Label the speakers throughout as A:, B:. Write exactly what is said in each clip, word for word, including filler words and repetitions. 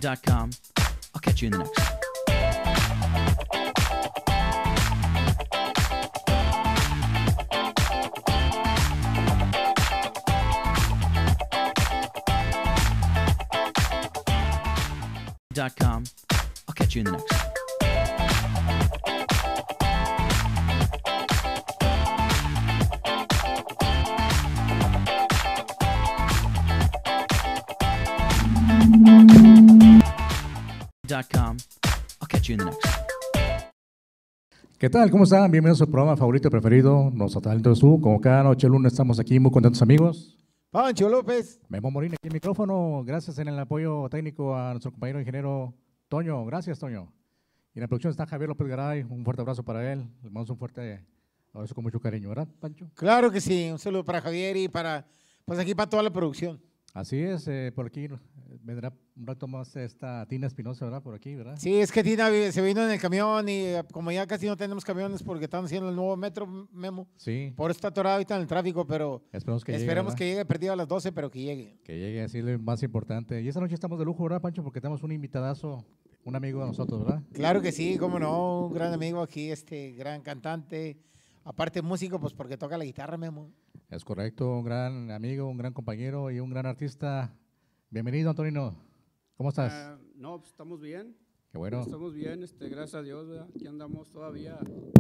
A: dot com. I'll catch you in the next one. Dot com. I'll catch you in the next one. Dot com. I'll catch you in the next one.
B: ¿Qué tal? ¿Cómo están? Bienvenidos a su programa favorito y preferido, Nuestro Talento de Su. Como cada noche lunes estamos aquí muy contentos, amigos.
C: Pancho López.
B: Memo Morín aquí en el micrófono. Gracias en el apoyo técnico a nuestro compañero ingeniero Toño. Gracias, Toño. Y en la producción está Javier López Garay. Un fuerte abrazo para él. Le mandamos un fuerte abrazo con mucho cariño, ¿verdad, Pancho?
C: Claro que sí. Un saludo para Javier y para, pues aquí para toda la producción.
B: Así es, eh, por aquí vendrá un rato más esta Tina Espinosa, ¿verdad? Por aquí, ¿verdad?
C: Sí, es que Tina se vino en el camión y eh, como ya casi no tenemos camiones porque están haciendo el nuevo metro, Memo.
B: Sí.
C: Por eso está atorado ahorita en el tráfico, pero
B: Esperemos que
C: esperemos
B: llegue,
C: que llegue perdido a las doce, pero que llegue.
B: Que llegue, así es lo más importante. Y esta noche estamos de lujo, ¿verdad, Pancho? Porque tenemos un invitadazo, un amigo de nosotros, ¿verdad?
C: Claro que sí, cómo no, un gran amigo aquí, este gran cantante, aparte músico, pues porque toca la guitarra, Memo.
B: Es correcto, un gran amigo, un gran compañero y un gran artista. Bienvenido, Antonino. ¿Cómo estás?
D: Uh, no, pues estamos bien.
B: Qué bueno.
D: Estamos bien, este, gracias a Dios, ¿verdad? Aquí andamos todavía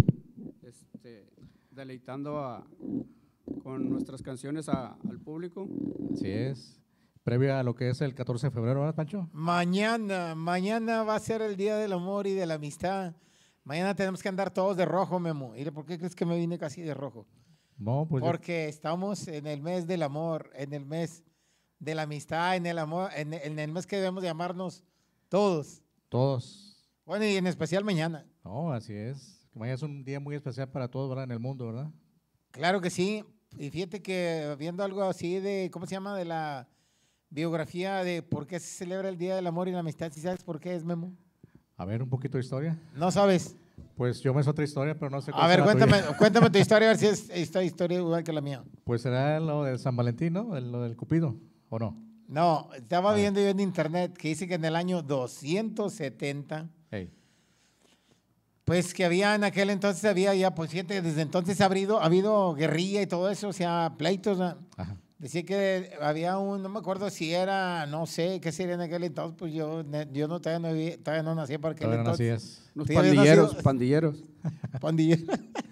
D: este, deleitando a, con nuestras canciones a, al público.
B: Así es. Previo a lo que es el catorce de febrero, ¿verdad, Pancho?
C: Mañana, mañana va a ser el Día del Amor y de la Amistad. Mañana tenemos que andar todos de rojo, Memo. ¿Y por qué crees que me vine casi de rojo?
B: No, pues
C: Porque yo... estamos en el mes del amor, en el mes de la amistad, en el amor, en, en el mes que debemos llamarnos todos.
B: Todos.
C: Bueno, y en especial mañana.
B: No, así es. Mañana es un día muy especial para todos, ¿verdad? En el mundo, ¿verdad?
C: Claro que sí. Y fíjate que viendo algo así de, ¿cómo se llama? De la biografía de por qué se celebra el Día del Amor y la Amistad. ¿Sí sabes por qué es, Memo?
B: A ver, un poquito de historia.
C: ¿No sabes?
B: Pues yo me sé otra historia, pero no sé cuál
C: A ver,
B: será
C: cuéntame,
B: tuya.
C: cuéntame tu historia, a ver si es esta historia igual que la mía.
B: Pues será lo de San Valentín, ¿no? El- Lo del Cupido, ¿o no?
C: No, estaba
B: A ver.
C: viendo yo en internet que dice que en el año doscientos setenta,
B: Hey.
C: pues que había en aquel entonces, había ya, pues fíjate, desde entonces ha habido, ha habido guerrilla y todo eso, o sea, pleitos, ¿no?
B: Ajá.
C: Decía que había un, no me acuerdo si era, no sé, qué sería en aquel entonces, pues yo, yo no, todavía no, vi- todavía no nací para aquel
B: Todavía no
C: entonces.
B: nacías.
D: Unos
C: Sí, habías
D: pandilleros,
C: nacido.
D: pandilleros.
C: Pandillero.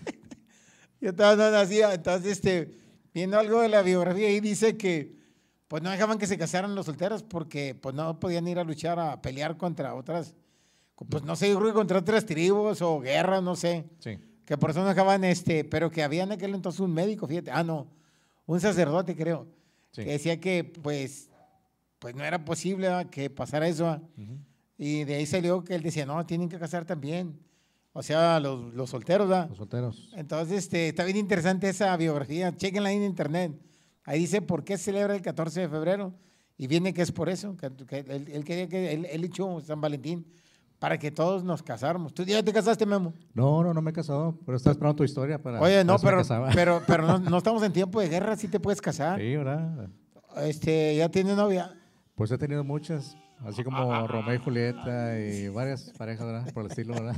C: Yo todavía no nacía, entonces, este, viendo algo de la biografía ahí dice que, pues no dejaban que se casaran los solteros porque, pues no podían ir a luchar, a pelear contra otras, pues no sé, yo creo que contra otras tribus o guerras, no sé,
B: Sí.
C: que por eso no dejaban, este, pero que había en aquel entonces un médico, fíjate, ah, no, un sacerdote creo,
B: Sí.
C: que decía que, pues, pues no era posible, ¿verdad?, que pasara eso, ¿verdad?
B: Ujú.
C: Y de ahí salió que él decía, no, tienen que casar también, o sea, los, los solteros, ¿verdad?
B: Los solteros.
C: Entonces, este, está bien interesante esa biografía. Chequenla ahí en internet. Ahí dice por qué se celebra el catorce de febrero. Y viene que es por eso. Que, que él, él quería que él, él echó San Valentín para que todos nos casáramos. ¿Tú ya te casaste, Memo?
B: No, no, no me he casado, pero estaba esperando tu historia para.
C: Oye, no,
B: para ver si
C: pero,
B: me casaba.
C: pero, pero no, no estamos en tiempo de guerra. Sí te puedes casar.
B: Sí, ¿verdad?
C: Este, ¿ya tienes novia?
B: Pues he tenido muchas, así como Romeo y Julieta y varias parejas, ¿verdad? Por el estilo, ¿verdad?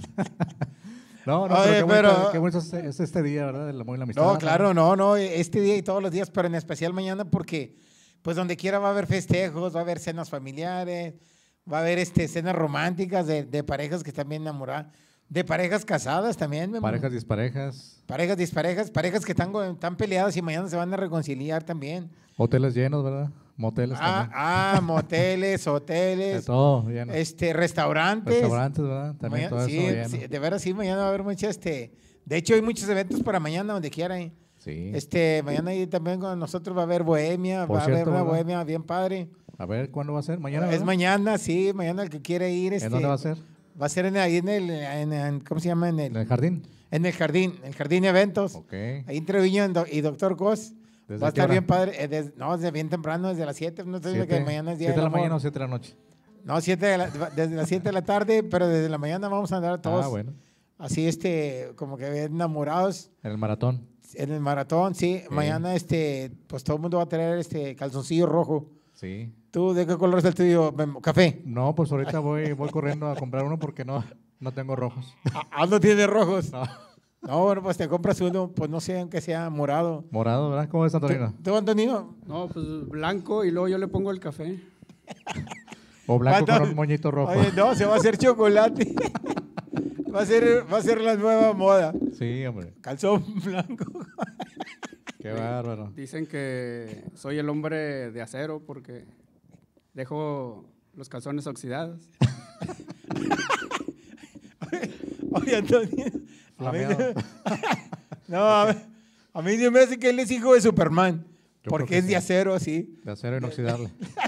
B: No, no,
C: Oye,
B: pero, qué, bonito,
C: pero-
B: qué bonito es, es este día, ¿verdad? El amor y la amistad.
C: No, claro, no, no. Este día y todos los días, pero en especial mañana porque, pues donde quiera va a haber festejos, va a haber cenas familiares, va a haber este, cenas románticas de, de parejas que están bien enamoradas, de parejas casadas también. Memo.
B: Parejas, disparejas,
C: Parejas, disparejas, parejas que están, go- están peleadas y mañana se van a reconciliar también.
B: hoteles llenos, ¿verdad? Moteles
C: Ah,
B: también.
C: ah, moteles,
B: De
C: hoteles,
B: todo, lleno.
C: este, restaurantes.
B: Restaurantes, ¿verdad? También
C: Mañana-
B: todo
C: sí,
B: eso lleno.
C: sí, de veras sí, mañana va a haber mucho, este, de hecho hay muchos eventos para mañana donde quiera. ¿eh?
B: Sí.
C: Este, mañana ahí también con nosotros va a haber bohemia,
B: Por
C: va a
B: cierto,
C: haber una
B: ¿verdad?
C: bohemia bien padre.
B: A ver, ¿cuándo va a ser? ¿Mañana?
C: Es
B: ¿verdad?
C: mañana, sí, mañana el que quiere ir. Este,
B: ¿En dónde va a ser?
C: Va a ser en, ahí en el, en, en- ¿cómo se llama? En
B: ¿En
C: el,
B: el jardín?
C: en el jardín, el jardín de eventos.
B: Ok.
C: Ahí entre Viño y Do- y Doctor Cos.
B: ¿Desde
C: Va a
B: qué
C: estar
B: hora?
C: bien padre. eh, des- no, desde bien temprano, desde las siete. No sé que mañana es día
B: ¿siete de
C: del
B: la
C: amor.
B: mañana o siete de la noche?
C: No, siete de la- desde las siete de la tarde, pero desde la mañana vamos a andar todos
B: Ah, bueno.
C: así, este, como que bien enamorados
B: En el maratón.
C: en el maratón, sí.
B: Sí.
C: Mañana, este, pues todo el mundo va a traer este calzoncillo rojo.
B: Sí.
C: ¿Tú de qué color es el tuyo, Memo? ¿Café?
B: No, pues ahorita voy, voy corriendo a comprar uno porque no, no tengo rojos.
C: Ah, ah, no tiene rojos.
B: No.
C: No, bueno, pues te compras uno, pues no sé, aunque sea morado.
B: Morado, ¿verdad? ¿Cómo es, Antonino?
C: ¿Tú, Antonino?
D: No, pues blanco y luego yo le pongo el café.
B: O blanco
C: ¿Cuánto?
B: con un moñito rojo.
C: Oye, no, se va a hacer chocolate. va, a ser, va a ser la nueva moda.
B: Sí, hombre.
C: Calzón blanco.
B: Qué bárbaro.
D: Dicen que soy el hombre de acero porque dejo los calzones oxidados.
C: Oye, Antonio. A mí,
B: Flameado.
C: no, a mí, a mí se me hace que él es hijo de Superman.
B: Yo
C: porque
B: creo que
C: es de
B: sí.
C: acero así.
B: De acero inoxidable.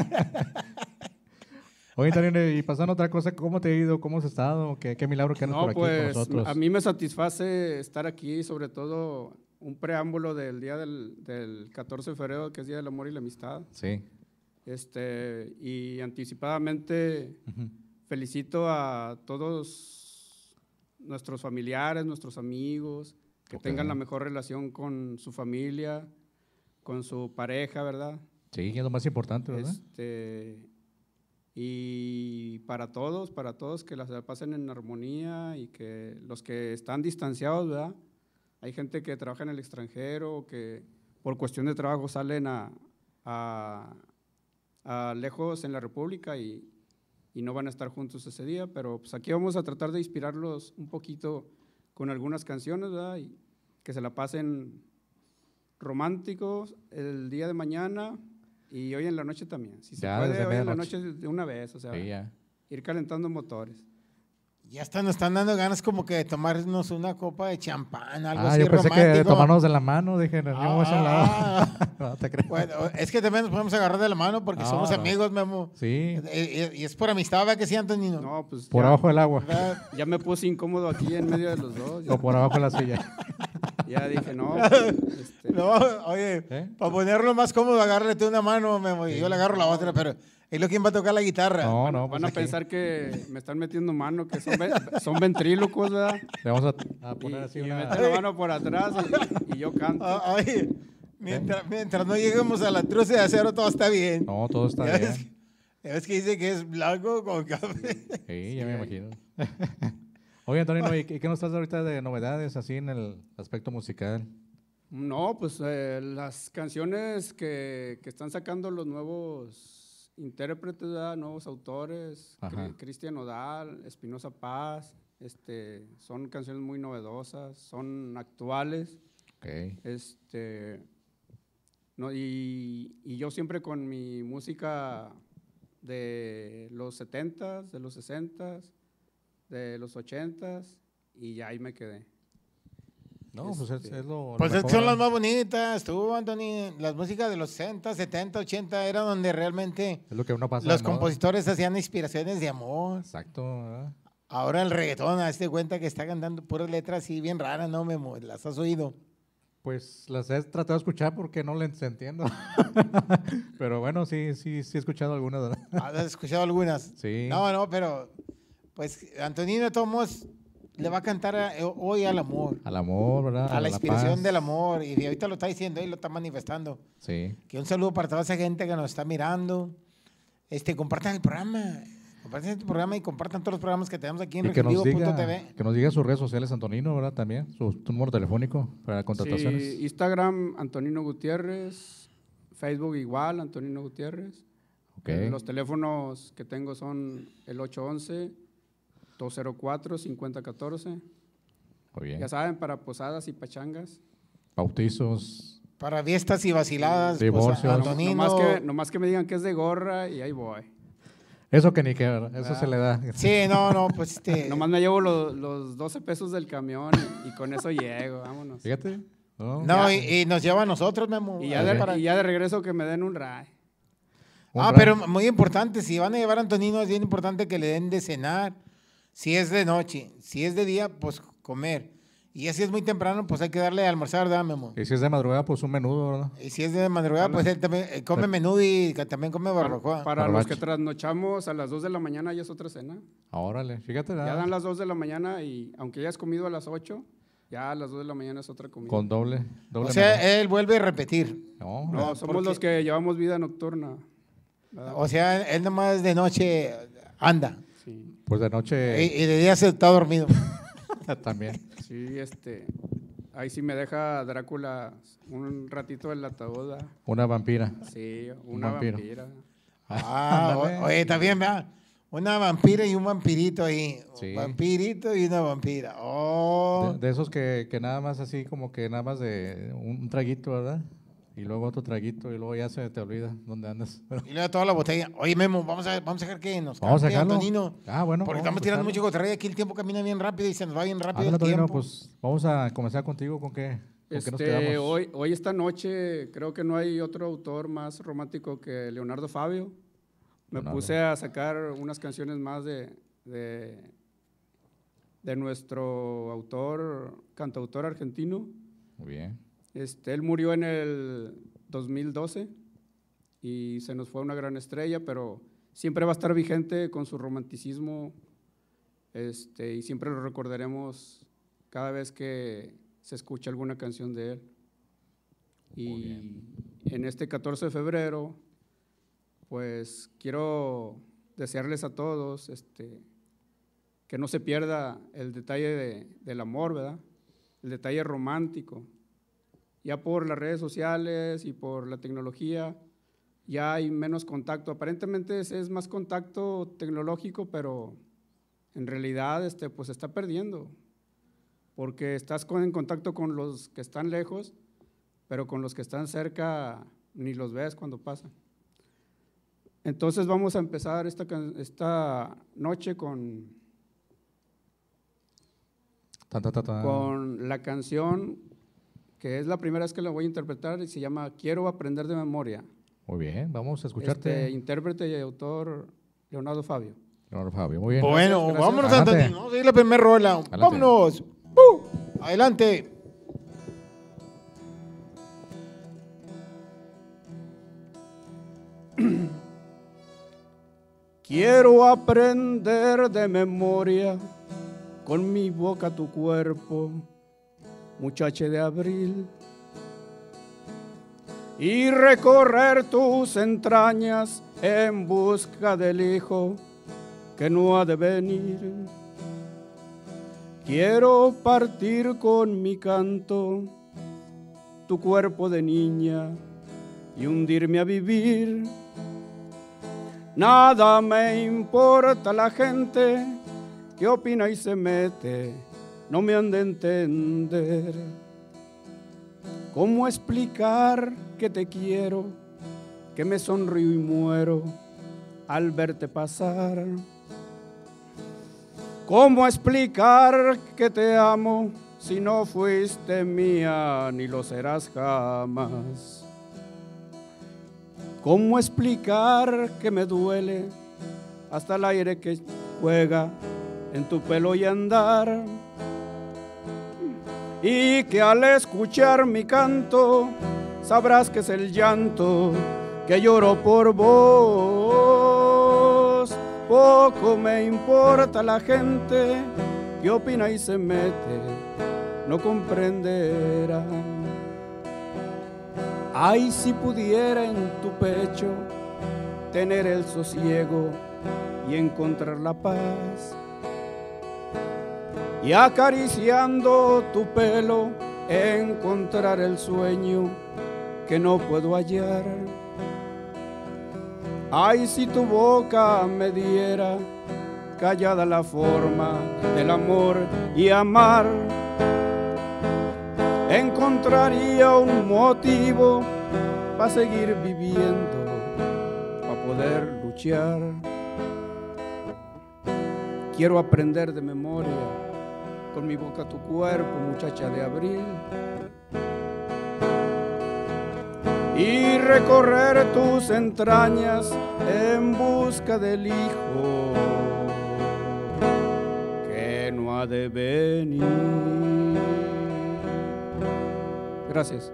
B: Oye, Antonino, y pasando a otra cosa, ¿cómo te ha ido? ¿Cómo has estado? ¿Qué, qué milagro que andas
D: No,
B: por aquí con
D: pues
B: nosotros?
D: a mí me satisface estar aquí, sobre todo un preámbulo del día del, del catorce de febrero, que es Día del Amor y la Amistad.
B: Sí.
D: Este, y anticipadamente
B: Ujú.
D: felicito a todos nuestros familiares, nuestros amigos, que
B: Ok.
D: tengan la mejor relación con su familia, con su pareja, ¿verdad?
B: Sí, es lo más importante, ¿verdad?
D: Este, y para todos, para todos que las pasen en armonía y que los que están distanciados, ¿verdad? Hay gente que trabaja en el extranjero o que por cuestión de trabajo salen a, a, a lejos en la República y, y no van a estar juntos ese día, pero pues aquí vamos a tratar de inspirarlos un poquito con algunas canciones, ¿verdad? Y que se la pasen románticos el día de mañana y hoy en la noche también. Si se
B: Ya,
D: puede,
B: desde
D: hoy en la
B: medianoche.
D: noche de una vez, o sea,
B: Sí, ya.
D: ir calentando motores.
C: Ya hasta nos están dando ganas como que de tomarnos una copa de champán, algo
B: Ah,
C: así
B: yo pensé que de
C: romántico.
B: tomarnos de la mano, dije, nos íbamos a un lado.
C: Ah,
B: No te creas.
C: bueno, es que también nos podemos agarrar de la mano porque
B: No,
C: somos
B: no.
C: amigos, Memo.
B: Sí,
C: Eh, Y, y es por amistad, ¿verdad que sí, Antonino?
D: No, pues
B: por
D: ya,
B: abajo del agua
C: ¿Verdad?
D: ya me puse incómodo aquí en medio de los dos. Ya,
B: o por abajo de la silla.
D: ya dije, no, pues, este,
C: No, oye,
B: ¿Eh?
C: para ponerlo más cómodo, agárrate una mano, Memo, y yo le agarro la otra, pero es lo quien va a tocar la guitarra.
B: No, no, pues
D: van a
B: aquí
D: pensar que me están metiendo mano, que son, ve- son ventrílocos, ¿verdad?
B: le vamos a, a
D: Y,
B: poner así
D: y me
B: una...
D: meten la mano por atrás y, y yo canto.
C: Ah, oye, mientras, mientras no lleguemos a la truce de acero, todo está bien.
B: No, todo está
C: Ya ves,
B: bien.
C: ya ves que dice que es blanco con café.
B: Sí, ya me imagino. Oye, Antonio, ¿y qué qué nos traes ahorita de novedades así en el aspecto musical?
D: No, pues eh, las canciones que, que están sacando los nuevos intérpretes, ¿verdad? Nuevos autores,
B: Ajá.
D: Cri- Cristian Nodal, Espinosa Paz, este, son canciones muy novedosas, son actuales,
B: Ok.
D: este, no, y, y yo siempre con mi música de los setentas, de los sesentas, de los ochentas, y ya ahí me quedé.
B: No, pues es,
D: Este,
B: es lo, lo
C: Pues es que
B: mejor,
C: son
B: ¿no?
C: las más bonitas, tú, Anthony. Las músicas de los sesenta, setenta, ochenta era donde realmente
B: Es lo que uno pasa
C: los
B: de moda.
C: compositores hacían inspiraciones de amor.
B: Exacto, ¿verdad?
C: Ahora el reggaetón, hazte cuenta que está cantando puras letras así bien raras, ¿no, Memo? ¿Las has oído?
B: Pues las he tratado de escuchar porque no las entiendo. Pero bueno, sí, sí, sí he escuchado algunas, ¿verdad?
C: ¿Has escuchado algunas?
B: Sí.
C: No, no, pero pues Antonino Tomos le va a cantar a- hoy al amor,
B: Al amor, ¿verdad?
C: a la inspiración
B: paz.
C: del amor. Y ahorita lo está diciendo y lo está manifestando.
B: Sí.
C: Que un saludo para toda esa gente que nos está mirando. Este, compartan el programa. Compartan este programa y compartan todos los programas que tenemos aquí en
B: Y que nos,
C: requerido punto
B: diga,
C: t v.
B: que nos diga sus redes sociales, Antonino, ¿verdad? También, su, tu número telefónico para contrataciones.
D: Sí, Instagram, Antonino Gutiérrez, Facebook igual, Antonino Gutiérrez.
B: Ok.
D: Eh, Los teléfonos que tengo son el ocho once, dos cero cuatro, cinco cero uno cuatro.
B: Muy bien.
D: Ya saben, para posadas y pachangas.
B: Bautizos.
C: Para fiestas y vaciladas.
B: Divorcios.
C: Pues,
B: No-
C: Antonino.
D: Nomás que, nomás que me digan que es de gorra y ahí voy.
B: Eso que ni que, ¿verdad? Eso
D: Ah.
B: se le da.
C: Sí, no, no, pues este.
D: Nomás me llevo lo- los doce pesos del camión y, y con eso llego, vámonos.
B: Fíjate. No,
C: No,
D: Ya.
C: y, y nos lleva a nosotros, Memo.
D: Y ya,
C: Ahí
D: de,
C: para-
D: y ya de regreso que me den un ray.
B: un
C: Ah,
B: rap.
C: pero muy importante, si van a llevar a Antonino, es bien importante que le den de cenar. Si es de noche, si es de día, pues comer. Y si es muy temprano, pues hay que darle a almorzar, ¿verdad, Memo?
B: Y si es de madrugada, pues un menudo, ¿verdad?
C: Y si es de madrugada, pues él también eh, come menudo y que también come barbacoa.
D: Para los
B: Barbacho.
D: que trasnochamos a las dos de la mañana ya es otra cena.
B: Órale, fíjate,
D: Ya
B: ¿verdad?
D: dan las dos de la mañana y aunque hayas comido a las ocho, ya a las dos de la mañana es otra comida.
B: Con doble, doble
C: O sea,
B: menú.
C: él vuelve a repetir.
B: No,
D: No, somos
C: porque-
D: los que llevamos vida nocturna. ¿verdad?
C: O sea, él nomás de noche anda
D: Sí,
B: Pues de
C: y,
B: noche
C: y de día se está dormido.
B: también.
D: sí, este, ahí sí me deja Drácula un ratito en la ataúd, ¿verdad?
B: Una vampira.
D: Sí, una
B: vampiro.
D: vampira.
C: Ah,
B: Ándale.
C: o- oye, está bien, ¿verdad? Una vampira y un vampirito ahí.
B: Sí.
C: Un vampirito y una vampira. Oh.
B: De, de esos que, que nada más así como que nada más de un, un traguito, ¿verdad? Y luego otro traguito y luego ya se te olvida dónde andas.
C: Y luego toda la botella. Oye, Memo, vamos a, vamos a dejar que nos
B: Vamos a
C: cante
B: dejarlo.
C: Antonino.
B: Ah, bueno.
C: Porque
B: vamos
C: estamos
B: a
C: tirando
B: escucharlo.
C: mucho cotorreo y aquí el tiempo camina bien rápido y se nos va bien rápido
B: Ándale,
C: el
B: Toño,
C: tiempo.
B: pues vamos a comenzar contigo. ¿Con qué, con qué nos
D: Este,
B: quedamos?
D: hoy, hoy esta noche creo que no hay otro autor más romántico que Leonardo Fabio. Me
B: Leonardo.
D: puse a sacar unas canciones más de, de, de nuestro autor, cantautor argentino.
B: Muy bien.
D: Este, él murió en el dos mil doce y se nos fue una gran estrella, pero siempre va a estar vigente con su romanticismo, este, y siempre lo recordaremos cada vez que se escucha alguna canción de él. Y en este catorce de febrero, pues quiero desearles a todos este, que no se pierda el detalle de, del amor, ¿verdad? El detalle romántico. Ya por las redes sociales y por la tecnología ya hay menos contacto. Aparentemente es, es más contacto tecnológico, pero en realidad este, pues se está perdiendo, porque estás con, en contacto con los que están lejos, pero con los que están cerca ni los ves cuando pasan. Entonces vamos a empezar esta, esta noche con,
B: Ta, ta, ta, ta.
D: con la canción que es la primera vez que la voy a interpretar y se llama Quiero aprender de memoria.
B: Muy bien, vamos a escucharte.
D: Este, intérprete y autor Leonardo Fabio.
B: Leonardo Fabio, muy bien.
C: Bueno,
D: Gracias, gracias.
C: vámonos,
B: Adelante.
C: Antonino. Vamos a ir la primera rola.
B: Adelante.
C: Vámonos. ¡Uh! Adelante.
D: Quiero aprender de memoria con mi boca tu cuerpo, muchacha de abril, y recorrer tus entrañas en busca del hijo que no ha de venir. Quiero partir con mi canto tu cuerpo de niña y hundirme a vivir. Nada me importa la gente que opina y se mete, no me han de entender. ¿Cómo explicar que te quiero, que me sonrío y muero al verte pasar? ¿Cómo explicar que te amo si no fuiste mía ni lo serás jamás? ¿Cómo explicar que me duele hasta el aire que juega en tu pelo y andar? Y que al escuchar mi canto sabrás que es el llanto que lloro por vos. Poco me importa la gente que opina y se mete, no comprenderán. Ay, si pudiera en tu pecho tener el sosiego y encontrar la paz, y acariciando tu pelo encontrar el sueño que no puedo hallar. Ay, si tu boca me diera callada la forma del amor y amar, encontraría un motivo para seguir viviendo, para poder luchar. Quiero aprender de memoria con mi boca tu cuerpo, muchacha de abril, y recorrer tus entrañas en busca del hijo que no ha de venir. Gracias.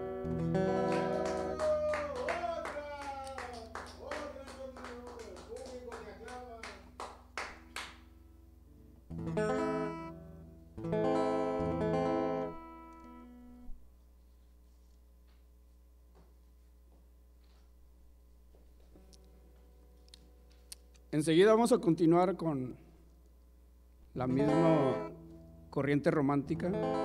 D: Enseguida vamos a continuar con la misma corriente romántica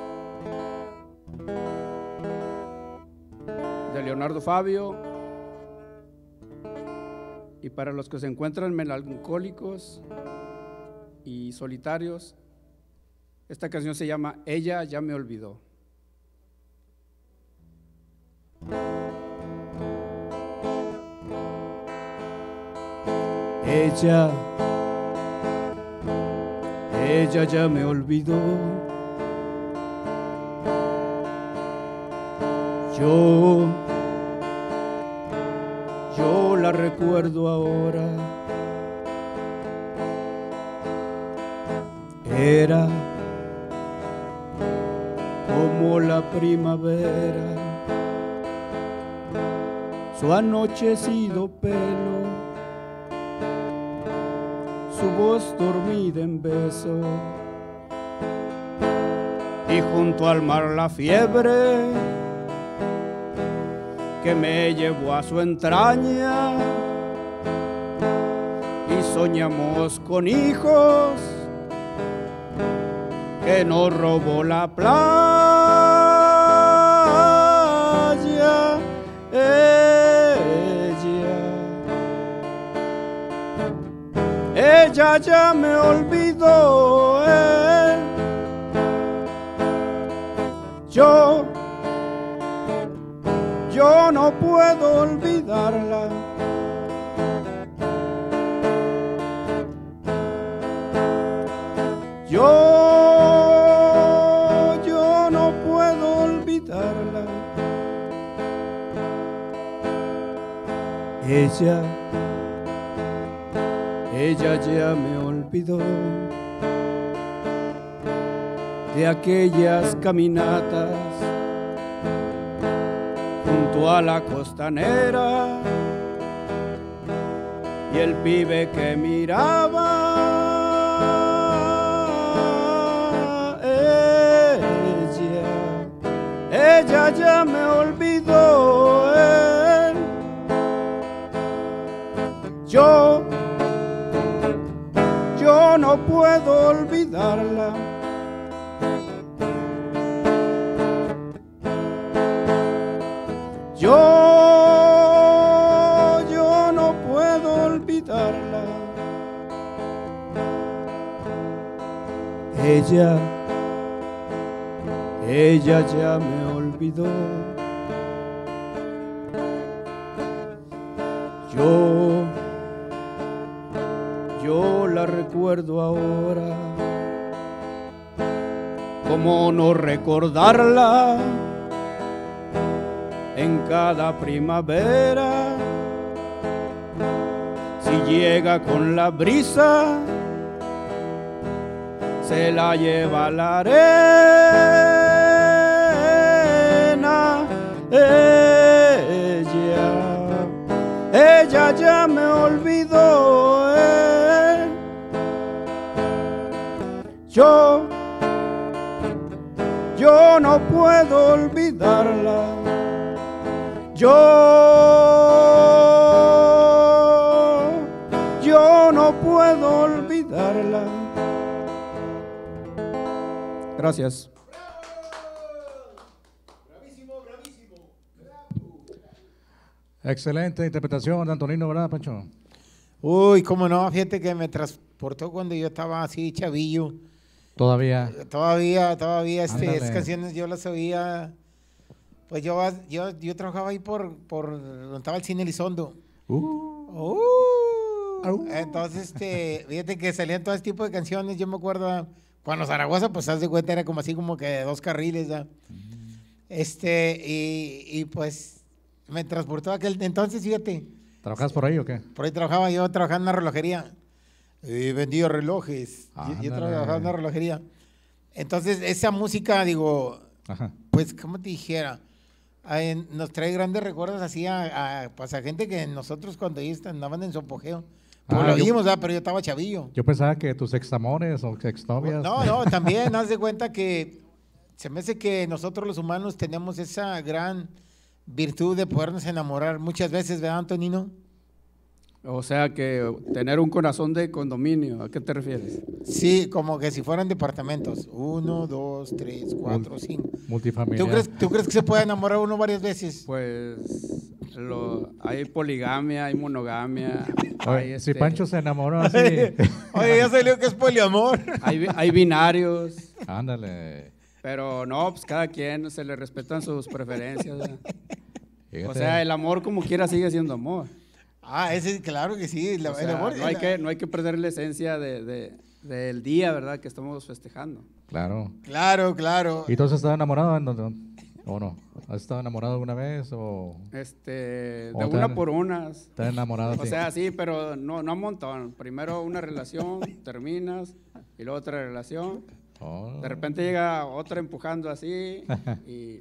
D: de Leonardo Fabio. Y para los que se encuentran melancólicos y solitarios, esta canción se llama Ella ya me olvidó. Ella, ella ya me olvidó. Yo, yo la recuerdo ahora. Era como la primavera, su anochecido pelo, su voz dormida en beso, y junto al mar la fiebre que me llevó a su entraña, y soñamos con hijos que nos robó la playa. Ella, ella ya me olvidó. Eh. Yo, yo no puedo olvidarla. Yo, yo no puedo olvidarla. Ella, ella ya me olvidó de aquellas caminatas junto a la costanera y el pibe que miraba. Ella ya me olvidó. Eh. Yo, yo no puedo olvidarla. Yo, yo no puedo olvidarla. Ella, ella ya me olvidó. Yo, yo la recuerdo ahora. ¿Cómo no recordarla? En cada primavera, si llega con la brisa, se la lleva la arena. Ella, ella ya me olvidó. Eh. Yo, yo no puedo olvidarla. Yo, yo no puedo olvidarla. Gracias.
B: Excelente interpretación de Antonino, ¿verdad, Pancho?
C: Uy, cómo no, fíjate que me transportó cuando yo estaba así chavillo.
B: Todavía.
C: Todavía, todavía, este,
B: Ándale.
C: esas canciones yo las oía. Pues yo, yo, yo trabajaba ahí por, por donde estaba el cine Elizondo.
B: Uh.
C: Uh.
B: Au.
C: Entonces, este, fíjate que salían todo ese tipo de canciones. Yo me acuerdo cuando Zaragoza, pues haz de cuenta, era como así como que de dos carriles, ¿ya? Este, y, y pues me transportó a aquel entonces, fíjate.
B: ¿Trabajas por ahí o qué?
C: Por ahí trabajaba, yo trabajaba en una relojería. Y vendía relojes. Yo, yo
B: Ándale.
C: trabajaba en una relojería. Entonces, esa música, digo,
B: Ajá.
C: pues, ¿cómo te dijera? Ay, nos trae grandes recuerdos así a, a, pues, a gente que nosotros cuando ellos andaban en su apogeo, pues
B: Ah,
C: lo
B: yo-
C: vimos, ¿verdad? Pero yo estaba chavillo.
B: Yo pensaba que tus examores o exnovias.
C: No, no, también, haz de cuenta que se me hace que nosotros los humanos tenemos esa gran virtud de podernos enamorar muchas veces, ¿verdad, Antonino?
D: O sea que tener un corazón de condominio, ¿a qué te refieres?
C: Sí, como que si fueran departamentos. Uno, dos, tres, cuatro, cinco.
B: Multifamiliar.
C: ¿Tú crees, ¿Tú crees que se puede enamorar uno varias veces?
D: Pues lo, hay poligamia, hay monogamia.
B: Oye,
D: hay,
B: si
D: este,
B: Pancho se enamoró así,
C: Oye, ya salió que es poliamor.
D: hay, bi- hay binarios,
B: ándale.
D: pero no, pues cada quien se le respetan sus preferencias. ¿verdad?
B: Fíjate.
D: O sea, el amor como quiera sigue siendo amor.
C: Ah, ese, claro que sí. La,
D: O
C: el
D: sea,
C: amor-
D: no, hay
C: la-
D: que, no hay que perder la esencia de, de- del día, ¿verdad? Que estamos festejando.
B: Claro.
C: Claro, claro.
B: ¿Y tú has estado enamorado en- o no? ¿Has estado enamorado alguna vez o
D: Este, de
B: O
D: una
B: tan-
D: por unas.
B: estás enamorado?
D: O sea, sí, pero no, no un montón. Primero una relación, terminas, y luego otra relación.
B: Oh.
D: De repente llega otra empujando así, y,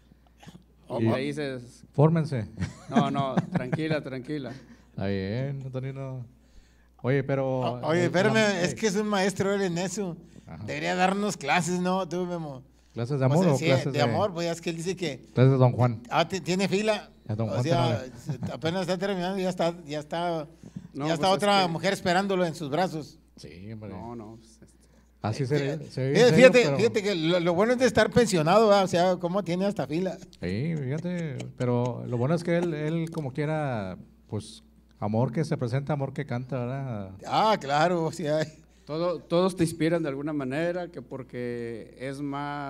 D: y le dices,
B: Fórmense.
D: no, no, tranquila, tranquila.
B: Está bien, Antonino. Oye, pero...
C: O- Oye,
B: eh,
C: espérame,
B: la-
C: es que es un maestro él en eso.
B: Ajá.
C: Debería darnos clases, ¿no? Tú, Memo.
B: ¿Clases de amor o,
C: sí,
B: clases
C: de, amor, pues ya es que él dice que
B: Clases de Don Juan.
C: ah, ti- tiene fila.
B: A don
C: O
B: Juan
C: sea,
B: Tenorio.
C: se- apenas está terminando y ya está, ya está,
D: No,
C: ya está
D: pues es
C: otra
D: que-
C: mujer esperándolo en sus brazos.
B: Sí, hombre.
D: No, no, pues, este,
B: Así se,
C: Fíjate,
B: se ve.
C: fíjate,
B: en serio,
C: fíjate,
B: pero-
C: fíjate que lo, lo bueno es de estar pensionado, ¿verdad? O sea, cómo tiene hasta fila.
B: Sí, fíjate. Pero lo bueno es que él, él como quiera, pues, amor que se presenta, amor que canta, ¿verdad?
C: Ah, claro, o sea,
D: todo, todos te inspiran de alguna manera, que porque es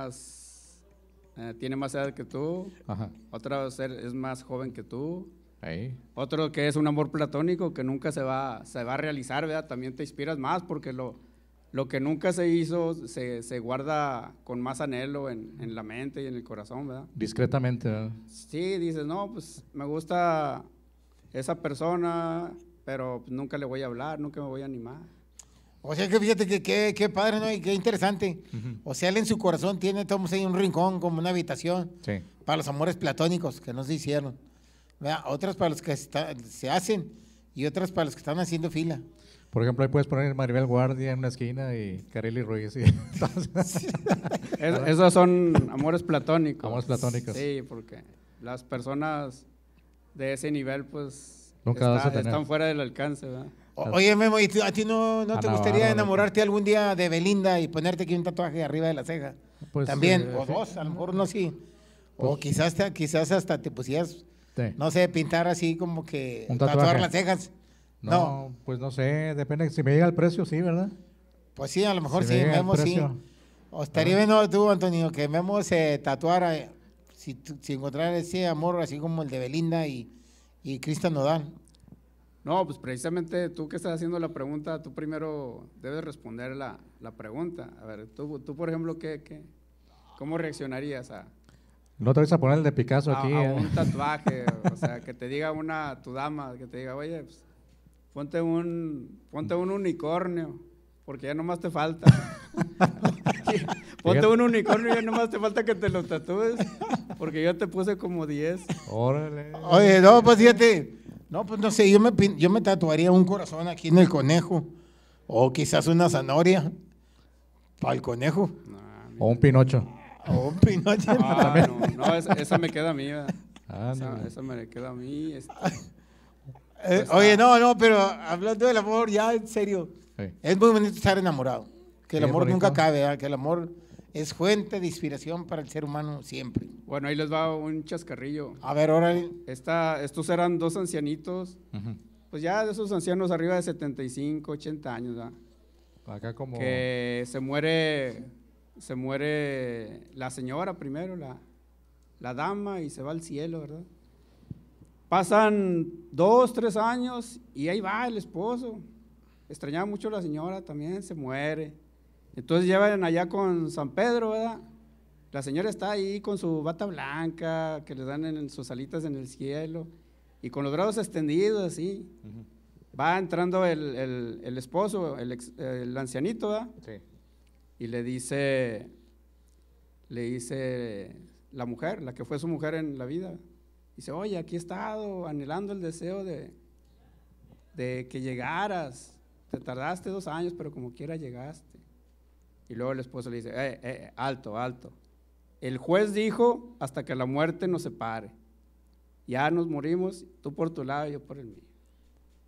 D: más, eh, tiene más edad que tú,
B: Ajá.
D: otra ser- es más joven que tú,
B: Ahí.
D: otro que es un amor platónico que nunca se va, se va a realizar, ¿verdad? También te inspiras más porque lo, lo que nunca se hizo se, se guarda con más anhelo en, en la mente y en el corazón, ¿verdad?
B: Discretamente, ¿verdad?
D: Sí, dices, no, pues me gusta esa persona, pero pues, nunca le voy a hablar, nunca me voy a animar.
C: o sea que fíjate que qué qué padre, ¿no? Y qué interesante. O sea, él en su corazón tiene, todos ahí un rincón, como una habitación,
B: Sí.
C: para los amores platónicos que no se hicieron. ¿Verdad? Otras para los que está- se hacen y otras para los que están haciendo fila.
B: Por ejemplo, ahí puedes poner Maribel Guardia en una esquina y Carely Ruiz. Y entonces,
D: Es- esos son amores platónicos.
B: Amores platónicos.
D: Sí, porque las personas de ese nivel, pues,
B: Nunca vas a tener.
D: están fuera del alcance, ¿verdad?
C: O- Oye, Memo, ¿y tú- a ti no, no te
B: Ana
C: gustaría
B: Bárbara,
C: enamorarte algún día de Belinda y ponerte aquí un tatuaje arriba de la ceja?
B: Pues,
C: También,
B: eh,
C: o
B: sí.
C: dos, a lo mejor no, sí. O quizás, te- quizás hasta te pusieras,
B: sí.
C: no sé, pintar así como que
B: Un
C: tatuar
B: tatuaje.
C: las cejas.
B: No,
C: No,
B: pues no sé, depende. Si me llega el precio, sí, ¿verdad?
C: pues sí, a lo mejor
B: Si
C: sí,
B: me llega el
C: Memo sí.
B: precio.
C: O estaría bien ¿no, tú, Antonio, que Memo se tatuara, eh, si, tú- si encontrara ese amor así como el de Belinda y, y Cristian Nodal.
D: No, pues precisamente tú que estás haciendo la pregunta, tú primero debes responder la, la pregunta. A ver, tú, tú por ejemplo, ¿qué, qué, ¿cómo reaccionarías a,
B: No te vas a poner el de Picasso
D: a-
B: aquí.
D: a
B: ¿eh?
D: un tatuaje? O sea, que te diga una, tu dama, que te diga, oye, pues, ponte un, ponte un unicornio, porque ya nomás te falta. Ponte
B: Fíjate.
D: un unicornio y ya nomás te falta que te lo tatúes, porque yo te puse como diez.
B: Órale.
C: Oye, no, pues fíjate, no, pues no sé, yo me, pin- yo me tatuaría un corazón aquí en el conejo, o quizás una zanahoria para el conejo,
D: No,
B: O un Pinocho.
C: o un pinoche.
D: Ah, no, no, esa, esa me queda a mí, ¿verdad?
B: Ah,
D: Esa,
B: no.
D: esa me queda a mí. este,
C: Eh, oye, no, no, pero hablando del amor, ya en serio,
B: Sí.
C: es muy bonito estar enamorado, que el
B: Sí, es
C: amor
B: bonito.
C: nunca cabe, ¿verdad? Que el amor es fuente de inspiración para el ser humano siempre.
D: Bueno, ahí les va un chascarrillo.
C: A ver, ahora,
D: Esta, estos eran dos ancianitos,
B: Ujú.
D: pues ya de esos ancianos arriba de setenta y cinco, ochenta años, ¿verdad?
B: Acá como...
D: Que se muere, se muere la señora primero, la, la dama, y se va al cielo, ¿verdad? Pasan dos, tres años y ahí va el esposo. Extrañaba mucho a la señora, también se muere. Entonces llevan allá con San Pedro, ¿verdad? La señora está ahí con su bata blanca, que le dan en sus alitas en el cielo, y con los brazos extendidos así.
B: Ujú.
D: Va entrando el, el- el esposo, el, ex- el ancianito, ¿verdad?
B: Sí.
D: Y le dice, le dice la mujer, la que fue su mujer en la vida, dice, oye, aquí he estado anhelando el deseo de, de que llegaras, te tardaste dos años, pero como quiera llegaste. Y luego el esposo le dice, eh, eh, alto, alto, el juez dijo hasta que la muerte nos separe, ya nos morimos, tú por tu lado y yo por el mío.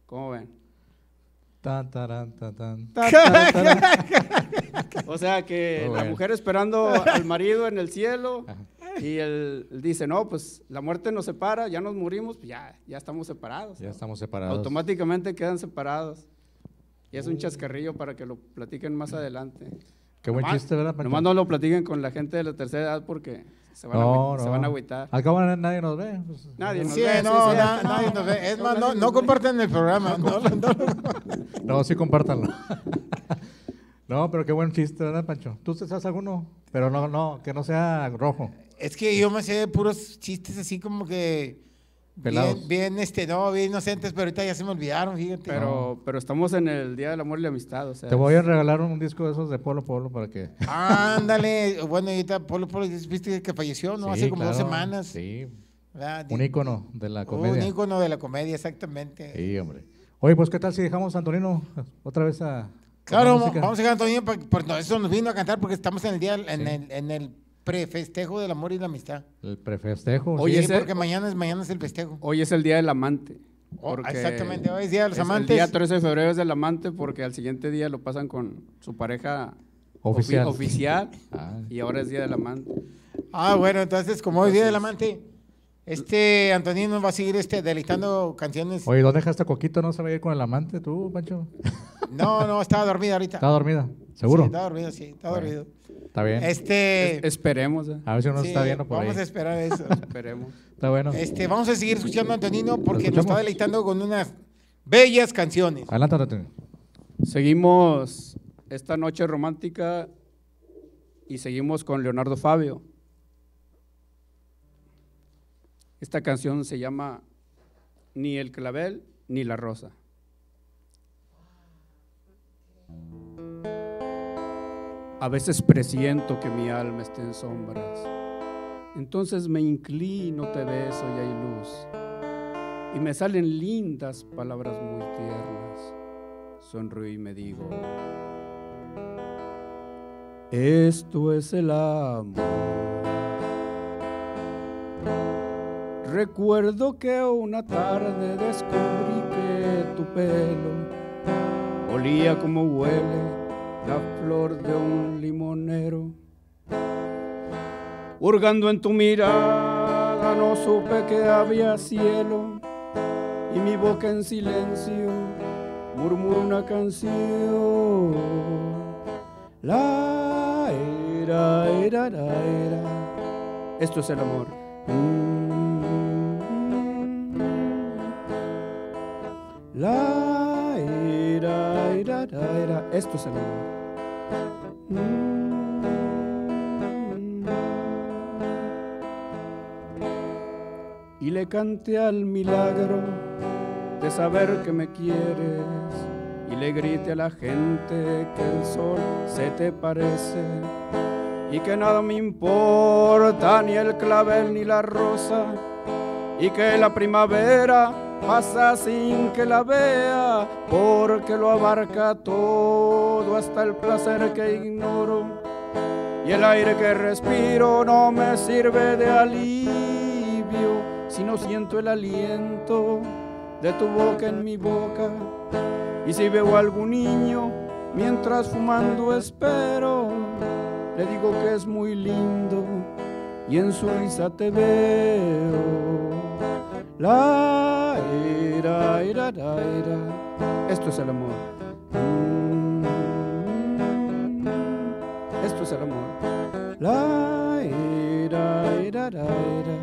D: ¿Cómo ven?
B: Tan, taran, tan, tan.
D: Ta, ta, ta, ta. O sea que
B: Muy
D: la
B: bueno.
D: mujer esperando al marido en el cielo y él, él dice, no, pues la muerte nos separa, ya nos morimos, pues ya, ya estamos separados.
B: Ya
D: ¿no?
B: estamos separados.
D: Automáticamente quedan separados. Y es un chascarrillo para que lo platiquen más adelante.
B: Qué buen
D: Nomás-
B: chiste, ¿verdad, Pancho?
D: Nomás no lo platiquen con la gente de la tercera edad porque se van, a,
B: No,
D: agüi- se
B: no.
D: van a agüitar.
B: Al cabo nadie nos ve. pues.
D: Nadie nos
C: Sí,
D: ve,
C: no,
D: sí, sí.
C: na- nadie nos ve. Es más, no, no comparten el programa. No, no, no.
B: No, sí, compártanlo. No, pero qué buen chiste, ¿verdad, Pancho? ¿Tú te sabes alguno? Pero no, no, que no sea rojo.
C: Es que yo me sé puros chistes así como que
B: Pelados.
C: bien, bien, este, no, bien inocentes, pero ahorita ya se me olvidaron, fíjate.
D: Pero, pero estamos en el Día del Amor y la Amistad. O sea,
B: Te voy a regalar un disco de esos de Polo Polo para que...
C: Ándale, bueno, ahorita Polo Polo, viste que falleció, ¿no?
B: Sí,
C: Hace como dos
B: claro.
C: semanas.
B: Sí,
C: ¿Verdad?
B: un ícono de la
C: Un
B: comedia.
C: ícono de la comedia, exactamente.
B: Sí, hombre. Oye, pues, ¿qué tal si dejamos a Antonino otra vez a...
C: Claro,
B: con la música?
C: vamos a dejar a Antonio, por, por no, eso nos vino a cantar porque estamos en el día, en,
B: Sí.
C: el, en el prefestejo del amor y la amistad.
B: El prefestejo.
D: Oye,
C: Sí,
D: ese-
C: porque mañana es, mañana es el festejo.
D: Hoy es el Día del Amante.
C: Oh,
D: porque
C: exactamente, hoy es Día de los
D: es
C: Amantes.
D: El día trece de febrero es del amante porque al siguiente día lo pasan con su pareja
B: Oficial.
D: ofi- oficial
B: Ah.
D: y ahora es Día del Amante.
C: Ah, bueno, entonces, como hoy es Día del Amante, este Antonino nos va a seguir este, deleitando canciones.
B: Oye, ¿dónde dejaste a Coquito? ¿No se va a ir con el amante tú, Pancho?
C: No, no, estaba dormida ahorita.
B: ¿Está dormida? ¿Seguro?
C: Sí, estaba dormido, sí, está
B: Bueno.
C: dormido.
B: Está bien.
C: Este,
D: Es- esperemos, ¿eh?
B: A ver si uno
C: sí,
B: está viendo por
C: vamos a
B: ahí.
C: esperar eso.
D: Esperemos.
B: Está bueno.
C: Este, vamos a seguir escuchando a Antonino porque nos
B: escuchamos?
C: está deleitando con unas bellas canciones.
B: Adelante, Antonio.
D: Seguimos esta noche romántica y seguimos con Leonardo Fabio. Esta canción se llama Ni el clavel ni la rosa. A veces presiento que mi alma está en sombras. Entonces me inclino, te beso y hay luz. Y me salen lindas palabras muy tiernas. Sonrío y me digo, esto es el amor. Recuerdo que una tarde descubrí que tu pelo olía como huele la flor de un limonero. Hurgando en tu mirada no supe que había cielo y mi boca en silencio murmuró una canción. La era, era, la era. Esto es el amor. La era, era, la era. Esto es el amor. Y le canté al milagro de saber que me quieres y le grité a la gente que el sol se te parece y que nada me importa ni el clavel ni la rosa y que la primavera pasa sin que la vea porque lo abarca todo hasta el placer que ignoro y el aire que respiro no me sirve de alivio si no siento el aliento de tu boca en mi boca y si veo a algún niño mientras fumando espero le digo que es muy lindo y en su risa te veo. La era, era, la era. Esto es el amor. Esto es el amor. La era, era, la era.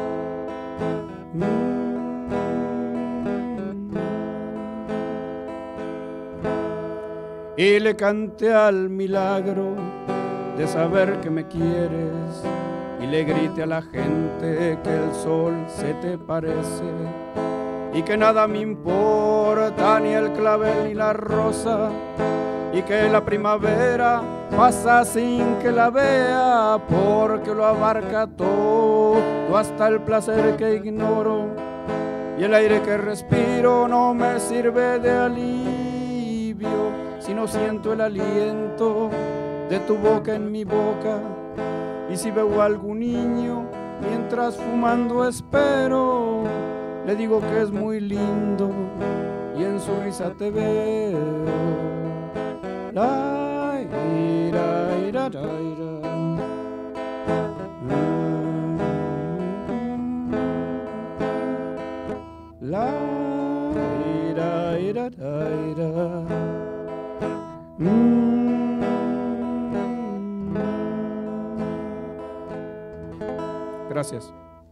D: Y le canté al milagro de saber que me quieres y le grité a la gente que el sol se te parece y que nada me importa ni el clavel ni la rosa y que la primavera pasa sin que la vea porque lo abarca todo hasta el placer que ignoro y el aire que respiro no me sirve de alivio si no siento el aliento de tu boca en mi boca y si veo a algún niño mientras fumando espero le digo que es muy lindo y en su risa te veo. La, ira, ira, ira, ira. La, ira, ira, ira, ira. Mm. Gracias.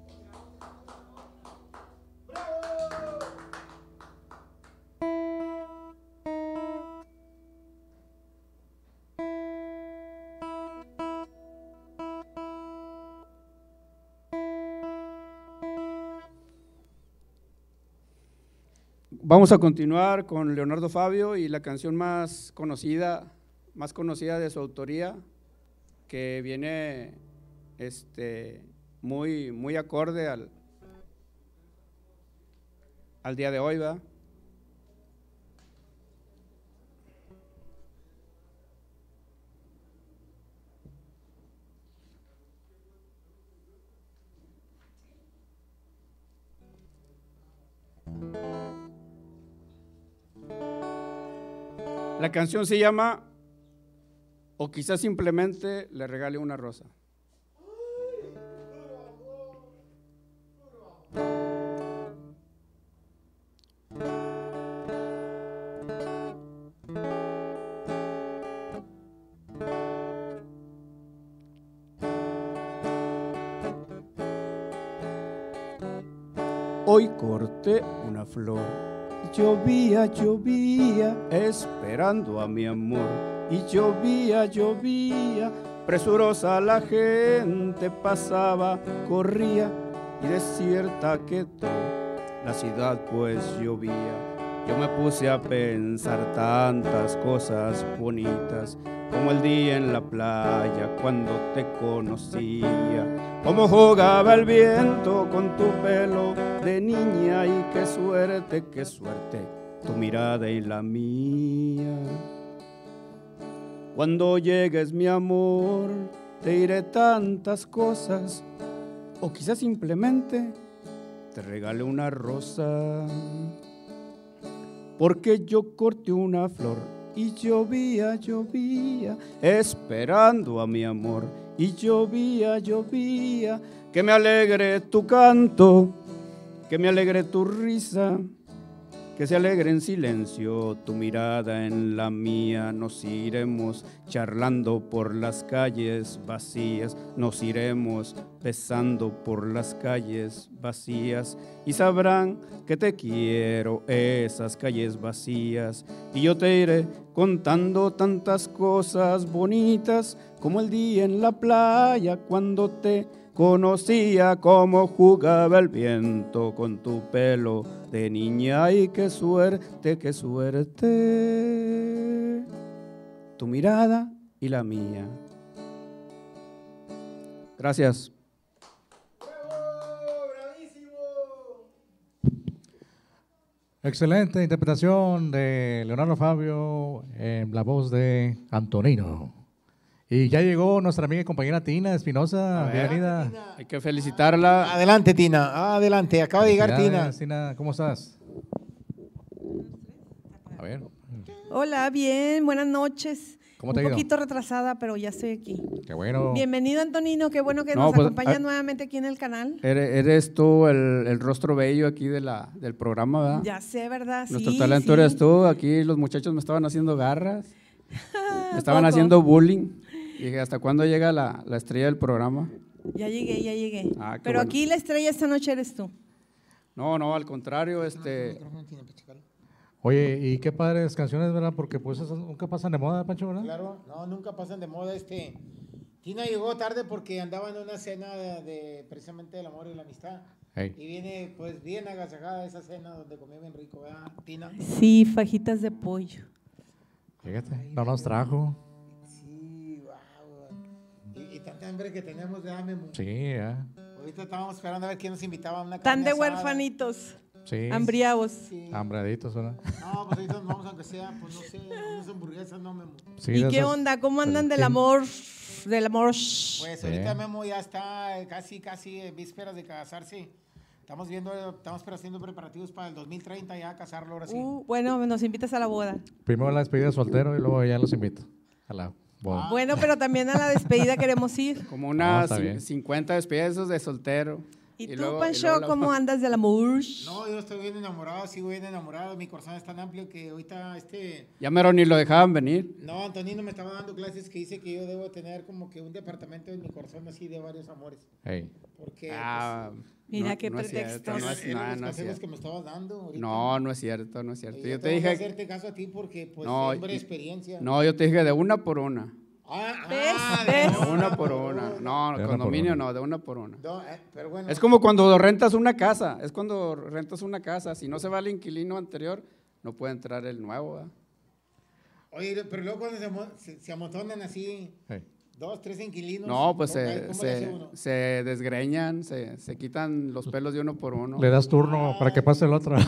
D: Vamos a continuar con Leonardo Fabio y la canción más conocida, más conocida de su autoría, que viene este, muy, muy acorde al, al día de hoy, ¿verdad? La canción se llama O quizás simplemente le regale una rosa. Hoy corté una flor. Llovía, llovía, esperando a mi amor. Y llovía, llovía, presurosa la gente pasaba, corría y desierta quedó la ciudad pues llovía. Yo me puse a pensar tantas cosas bonitas, como el día en la playa cuando te conocía, cómo jugaba el viento con tu pelo de niña y qué suerte, qué suerte, tu mirada y la mía. Cuando llegues mi amor, te diré tantas cosas, o quizás simplemente te regale una rosa, porque yo corté una flor y llovía, llovía, esperando a mi amor. Y llovía, llovía, que me alegre tu canto, que me alegre tu risa, que se alegre en silencio tu mirada en la mía. Nos iremos charlando por las calles vacías, nos iremos besando por las calles vacías y sabrán que te quiero esas calles vacías. Y yo te iré contando tantas cosas bonitas, como el día en la playa cuando te conocía, cómo jugaba el viento con tu pelo de niña y qué suerte, qué suerte, tu mirada y la mía. Gracias.
B: Excelente interpretación de Leonardo Fabio en la voz de Antonino. Y ya llegó nuestra amiga y compañera Tina Espinosa. Bienvenida.
D: Hay que felicitarla.
C: Adelante, Tina. Adelante. Acaba de llegar Tina.
B: Felicidades, Tina, ¿cómo estás? A ver.
E: Hola, bien, buenas noches.
B: ¿Cómo te ha
E: Un
B: ido?
E: poquito retrasada, pero ya estoy aquí.
B: Qué bueno.
E: Bienvenido, Antonino, qué bueno que
D: No,
E: nos
D: pues,
E: acompañas
D: ah,
E: nuevamente aquí en el canal.
D: Eres, eres tú el, el rostro bello aquí de la, del programa, ¿verdad?
E: Ya sé, ¿verdad?
D: Nuestro
E: Sí,
D: talento
E: sí.
D: eres tú. Aquí los muchachos me estaban haciendo garras, me estaban
E: Poco.
D: haciendo bullying. Y dije, ¿hasta cuándo llega la, la estrella del programa?
E: Ya llegué, ya llegué.
D: Ah, qué
E: pero
D: bueno.
E: aquí la estrella esta noche eres tú.
D: No, no, al contrario, este,
B: Oye, y qué padres canciones, ¿verdad? Porque pues esas nunca pasan de moda, Pancho, ¿verdad?
C: Claro, no, nunca pasan de moda. Este, Tina llegó tarde porque andaba en una cena de, de- precisamente del amor y la amistad.
B: Hey.
C: Y viene pues bien agasajada esa cena donde comió bien rico, ¿verdad, Tina?
E: Sí, fajitas de pollo.
B: Fíjate, no nos trajo.
C: Sí, wow. Y, y tanta hambre que tenemos, ¿verdad, Memo?
B: Sí, ya.
C: Ahorita estábamos esperando a ver quién nos invitaba a una
E: Tan
C: carne
E: de
C: asada.
E: huerfanitos,
B: Sí.
E: hambriados.
C: Sí.
B: Hambraditos, ¿verdad?
C: No, pues ahorita nos vamos aunque sea, pues no sé, unas hamburguesas, no, Memo.
B: Sí,
E: ¿Y
B: de
E: qué
B: esas-
E: onda? ¿Cómo andan del
B: Sí.
E: amor? Del amor.
C: Pues
B: Sí.
C: ahorita Memo ya está casi, casi en vísperas de casarse. Estamos viendo, estamos haciendo preparativos para el dos mil treinta ya a casarlo ahora sí.
E: Uh, bueno, nos invitas a la boda.
B: Primero la despedida de soltero y luego ya los invito a la boda.
E: Bueno, pero también a la despedida queremos ir.
D: Como
B: No,
D: unas
B: está
D: cin-
B: bien.
D: cincuenta despedidas de soltero.
E: ¿Y, tú,
D: luego- y
E: Pancho,
D: luego la-
E: cómo andas del amor?
C: No, yo estoy bien enamorado, sigo bien enamorado. Mi corazón es tan amplio que ahorita este...
D: Ya mero ni lo dejaban venir.
C: No, Antonino me estaba dando clases que dice que yo debo tener como que un departamento en mi corazón así de varios amores.
B: Hey.
C: Porque
D: Ah,
E: Mira
D: no-
E: qué
D: no es
E: pretextos.
D: cierto, no
C: pues,
D: es,
C: eran
D: no,
C: los
D: no es
C: consejos que
D: cierto.
C: me estabas dando ahorita.
D: No, no es cierto, no es
C: Y
D: cierto.
C: yo
D: Yo te
C: tengo que
D: dije,
C: hacerte caso a ti porque pues
D: No,
C: hombre de
D: y-
C: experiencia.
D: no, yo te dije de una por una.
C: Ah,
E: ¿Ves?
C: ah,
E: ¿Ves?
C: de
D: De una por una. No,
B: De una
D: condominio
B: por una.
D: no, de una por una.
C: No, eh, pero bueno.
D: Es como cuando rentas una casa, es cuando rentas una casa, si no se va el inquilino anterior, no puede entrar el nuevo. ¿verdad?
C: Oye, pero luego cuando se, amo- se, se amontonan así,
B: Hey.
C: dos, tres inquilinos.
D: No, pues
C: ¿cómo-
D: se,
C: cómo le hace
D: se,
C: uno?
D: se desgreñan, se, se quitan los pelos de uno por uno.
B: Le das turno para que pase el otro.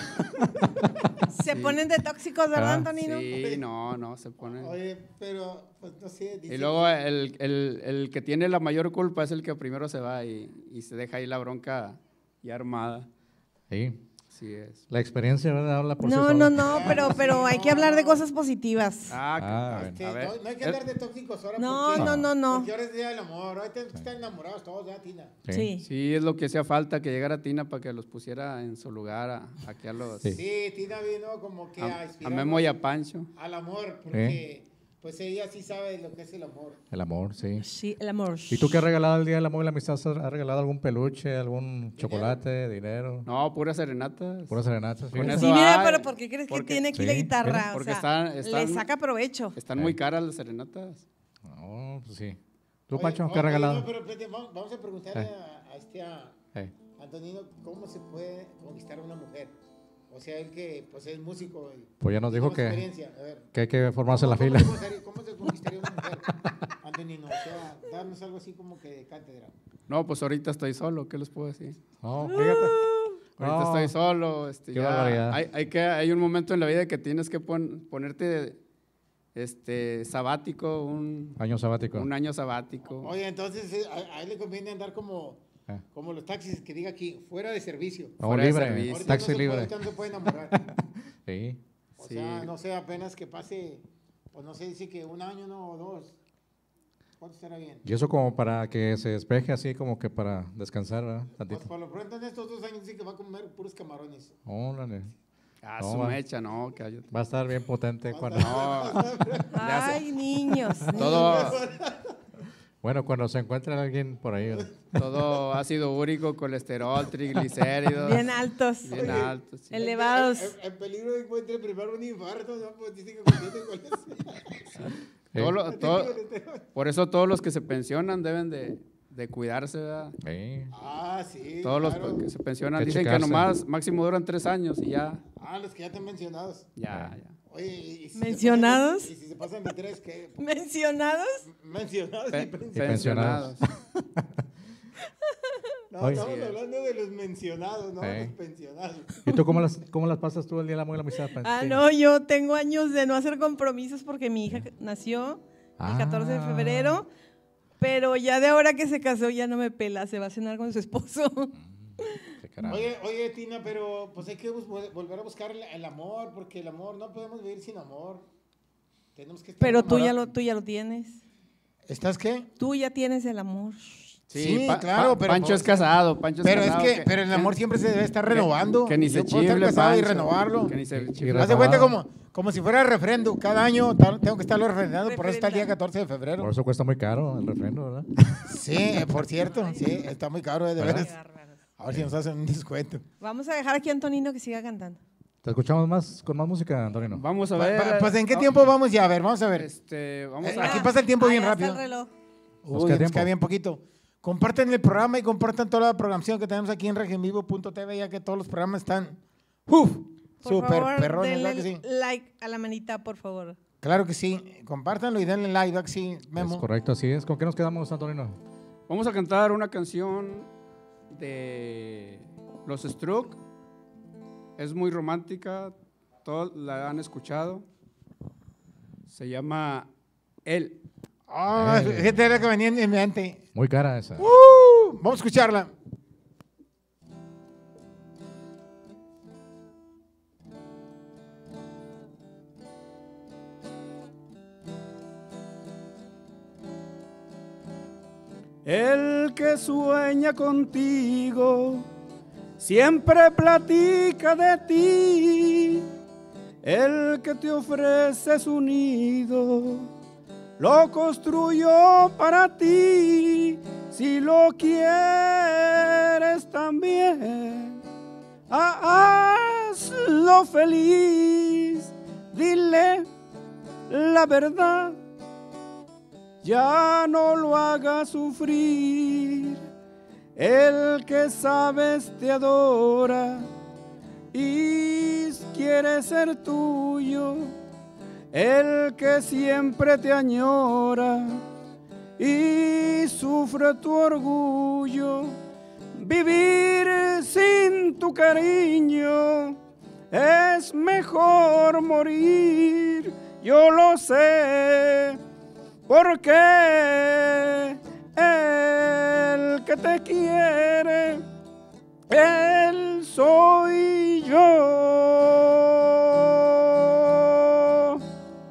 E: Se ponen de tóxicos, ¿verdad,
B: Ah,
E: Antonino?
D: Sí, no, no, se pone.
C: Oye, pero pues no sé. dice
D: Y luego el, el, el que tiene la mayor culpa es el que primero se va y, y se deja ahí la bronca ya armada.
B: Sí.
D: Así es.
B: La experiencia, ¿verdad? Habla por sí
E: No,
B: sola.
E: no, no, pero, pero hay que hablar de cosas positivas.
D: Ah,
B: Ah,
C: que, este,
D: a ver.
C: no, no hay que
D: Eh,
C: andar de tóxicos ahora.
E: No,
C: porque,
E: no, no, no.
C: Porque ahora es día del amor. Hoy tenemos que estar enamorados todos, ¿ya, Tina?
E: Sí.
D: Sí, es lo que hacía falta, que llegara Tina para que los pusiera en su lugar, a, aquí a los...
B: Sí.
C: Sí, Tina vino como que a,
D: A, a
C: inspirarnos
D: Memo y a Pancho.
C: al amor, porque pues ella sí sabe lo que es el amor.
B: El amor, sí.
E: Sí, el amor.
B: ¿Y tú qué has regalado el Día del Amor y la Amistad? ¿Has regalado algún peluche, algún chocolate, dinero?
D: No, puras serenatas.
B: Puras serenatas.
D: Con
B: fíjate.
D: eso
E: Sí, mira,
D: hay,
E: pero ¿por qué crees que
D: porque-
E: tiene aquí la
B: Sí,
E: guitarra?
B: mira,
E: O
D: porque
E: sea,
D: están-
E: le
D: están-
E: saca provecho.
D: Están
B: Eh.
D: muy caras las serenatas.
B: No, pues sí. ¿Tú,
C: Oye,
B: Pancho,
C: oye,
B: qué has regalado?
C: No, pero espérate, vamos, vamos a preguntarle
B: Eh.
C: a, a este a
B: Hey.
C: Antonino cómo se puede conquistar a una mujer. O sea, él que pues es músico. Y,
B: Pues ya nos dijo
C: tiene
B: que,
C: experiencia. A ver,
B: que hay que formarse en la
C: ¿cómo-
B: fila.
C: ¿Cómo, se- cómo se conquistaría una mujer, Antonino? O sea, darnos algo así como que de cátedra.
D: No, pues ahorita estoy solo, ¿qué les puedo decir?
B: No, fíjate.
D: Ahorita
B: No.
D: estoy solo. Este,
B: Qué
D: ya
B: barbaridad.
D: hay, hay, que, hay un momento en la vida que tienes que pon- ponerte este, sabático, un,
B: Año sabático.
D: un año sabático.
C: Oye, entonces eh, a, a él le conviene andar como,
B: Eh.
C: como los taxis que diga aquí, fuera de servicio.
B: No,
D: fuera de
B: libre.
D: servicio.
C: Ahorita
B: Taxi
C: no se
B: libre.
C: Puede, ahorita no se puede enamorar.
B: Sí.
C: O
D: Sí.
C: sea, no sé, apenas que pase, pues no sé, dice que un año no o dos. ¿Cuánto estará bien?
B: Y eso como para que se despeje así, como que para descansar, ¿verdad?
C: Pues
B: Tantito.
C: por lo pronto en estos dos años dice que va a comer puros camarones.
B: Órale.
D: Ah,
B: No,
D: su
B: va.
D: mecha, no. Que hay-
B: Va a estar bien potente cuando...
D: no,
E: Ay, niños.
D: todo,
B: Bueno, cuando se encuentre alguien por ahí, ¿verdad?
D: todo ácido úrico, colesterol, triglicéridos.
E: Bien altos.
D: Bien altos. sí.
E: Elevados.
C: En, en- en peligro de encuentre primero un infarto, ¿no? Pues dice que contiene colesterol.
D: Todo lo- todo-
C: Colesterol.
D: por eso todos los que se pensionan deben de, de cuidarse, ¿verdad?
B: Sí.
C: Ah, sí.
D: Todos
C: claro.
D: los que se pensionan
B: Que
D: dicen
B: checarse.
D: que nomás máximo duran tres años y ya,
C: Ah, los que ya están mencionados.
D: ya, ya.
C: Oye, y, y si
E: ¿Mencionados?
C: Se pasan de- y si se pasan de tres, ¿qué?
E: ¿Mencionados?
C: Mencionados
D: Pe-
C: y pensionados.
D: pensionados.
C: No,
B: Oye.
C: estamos
D: Sí.
C: hablando de los mencionados, no
B: Sí.
C: los pensionados.
B: ¿Y tú cómo las, cómo las pasas tú el Día del Amor y la Amistad, Pancho?
E: Ah, no, yo tengo años de no hacer compromisos porque mi hija nació el catorce de
B: Ah.
E: febrero, pero ya de ahora que se casó ya no me pela, se va a cenar con su esposo.
B: Qué carajo.
C: Oye, oye, Tina, pero pues hay que bus- volver a buscar el, el amor, porque el amor, no podemos vivir sin amor. Tenemos que estar
E: Pero tú ya,
C: enamorados.
E: lo, tú ya lo tienes.
C: ¿Estás qué?
E: Tú ya tienes el amor.
C: Sí, claro, pero
D: Pancho
C: pues-
D: es casado, Pancho es
C: Pero es
D: casado.
C: que, pero el amor siempre se debe estar renovando.
D: Que, ni se
C: Yo puedo estar
D: chifle,
C: casado y
D: Pancho,
C: renovarlo.
D: Que ni se
B: Y
D: chifle.
C: Haz de cuenta
B: renovado.
C: como, como si fuera referendo. Cada año tal- tengo que estarlo refrendando, por eso está el día
E: Refrenda.
C: catorce de febrero.
B: Por eso cuesta muy caro el refrendo, ¿verdad?
C: Sí, eh, por cierto, sí, está muy caro, de
B: ¿Verdad?
C: veras. A ver si nos hacen un descuento.
E: Vamos a dejar aquí a Antonino que siga cantando.
B: ¿Te escuchamos más con más música, Antonio?
D: Vamos a
C: Pa-
D: ver.
C: pa- Pues, ¿en qué
D: ah,
C: tiempo vamos ya? A ver, vamos a ver.
D: Este, vamos
C: Eh,
D: a
C: aquí pasa el tiempo
E: Ah,
C: bien
E: ya está
C: rápido.
E: el reloj.
B: Nos
C: Uy,
B: queda
C: nos
B: tiempo.
C: queda bien poquito. Compartan el programa y compartan toda la programación que tenemos aquí en regienvivo punto t v, ya que todos los programas están uf,
E: Por
C: súper
E: favor,
C: perrones,
E: denle
C: ¿verdad que sí?
E: like a la manita, por favor.
C: Claro que sí. Compártanlo y denle like, ¿verdad que sí, Memo?
B: Es correcto, así es. ¿Con qué nos quedamos, Antonio?
D: Vamos a cantar una canción de los Stroke. Es muy romántica, todos la han escuchado. Se llama Él.
C: Ah,
B: Eh.
C: fíjate, era que venía en mi mente.
B: Muy cara esa.
C: Uh, vamos a escucharla.
D: El que sueña contigo siempre platica de ti. El que te ofrece su nido lo construyó para ti. Si lo quieres también, hazlo feliz. Dile la verdad, ya no lo hagas sufrir. El que sabes te adora y quiere ser tuyo. El que siempre te añora y sufre tu orgullo. Vivir sin tu cariño es mejor morir. Yo lo sé, porque el que te quiere, él soy yo.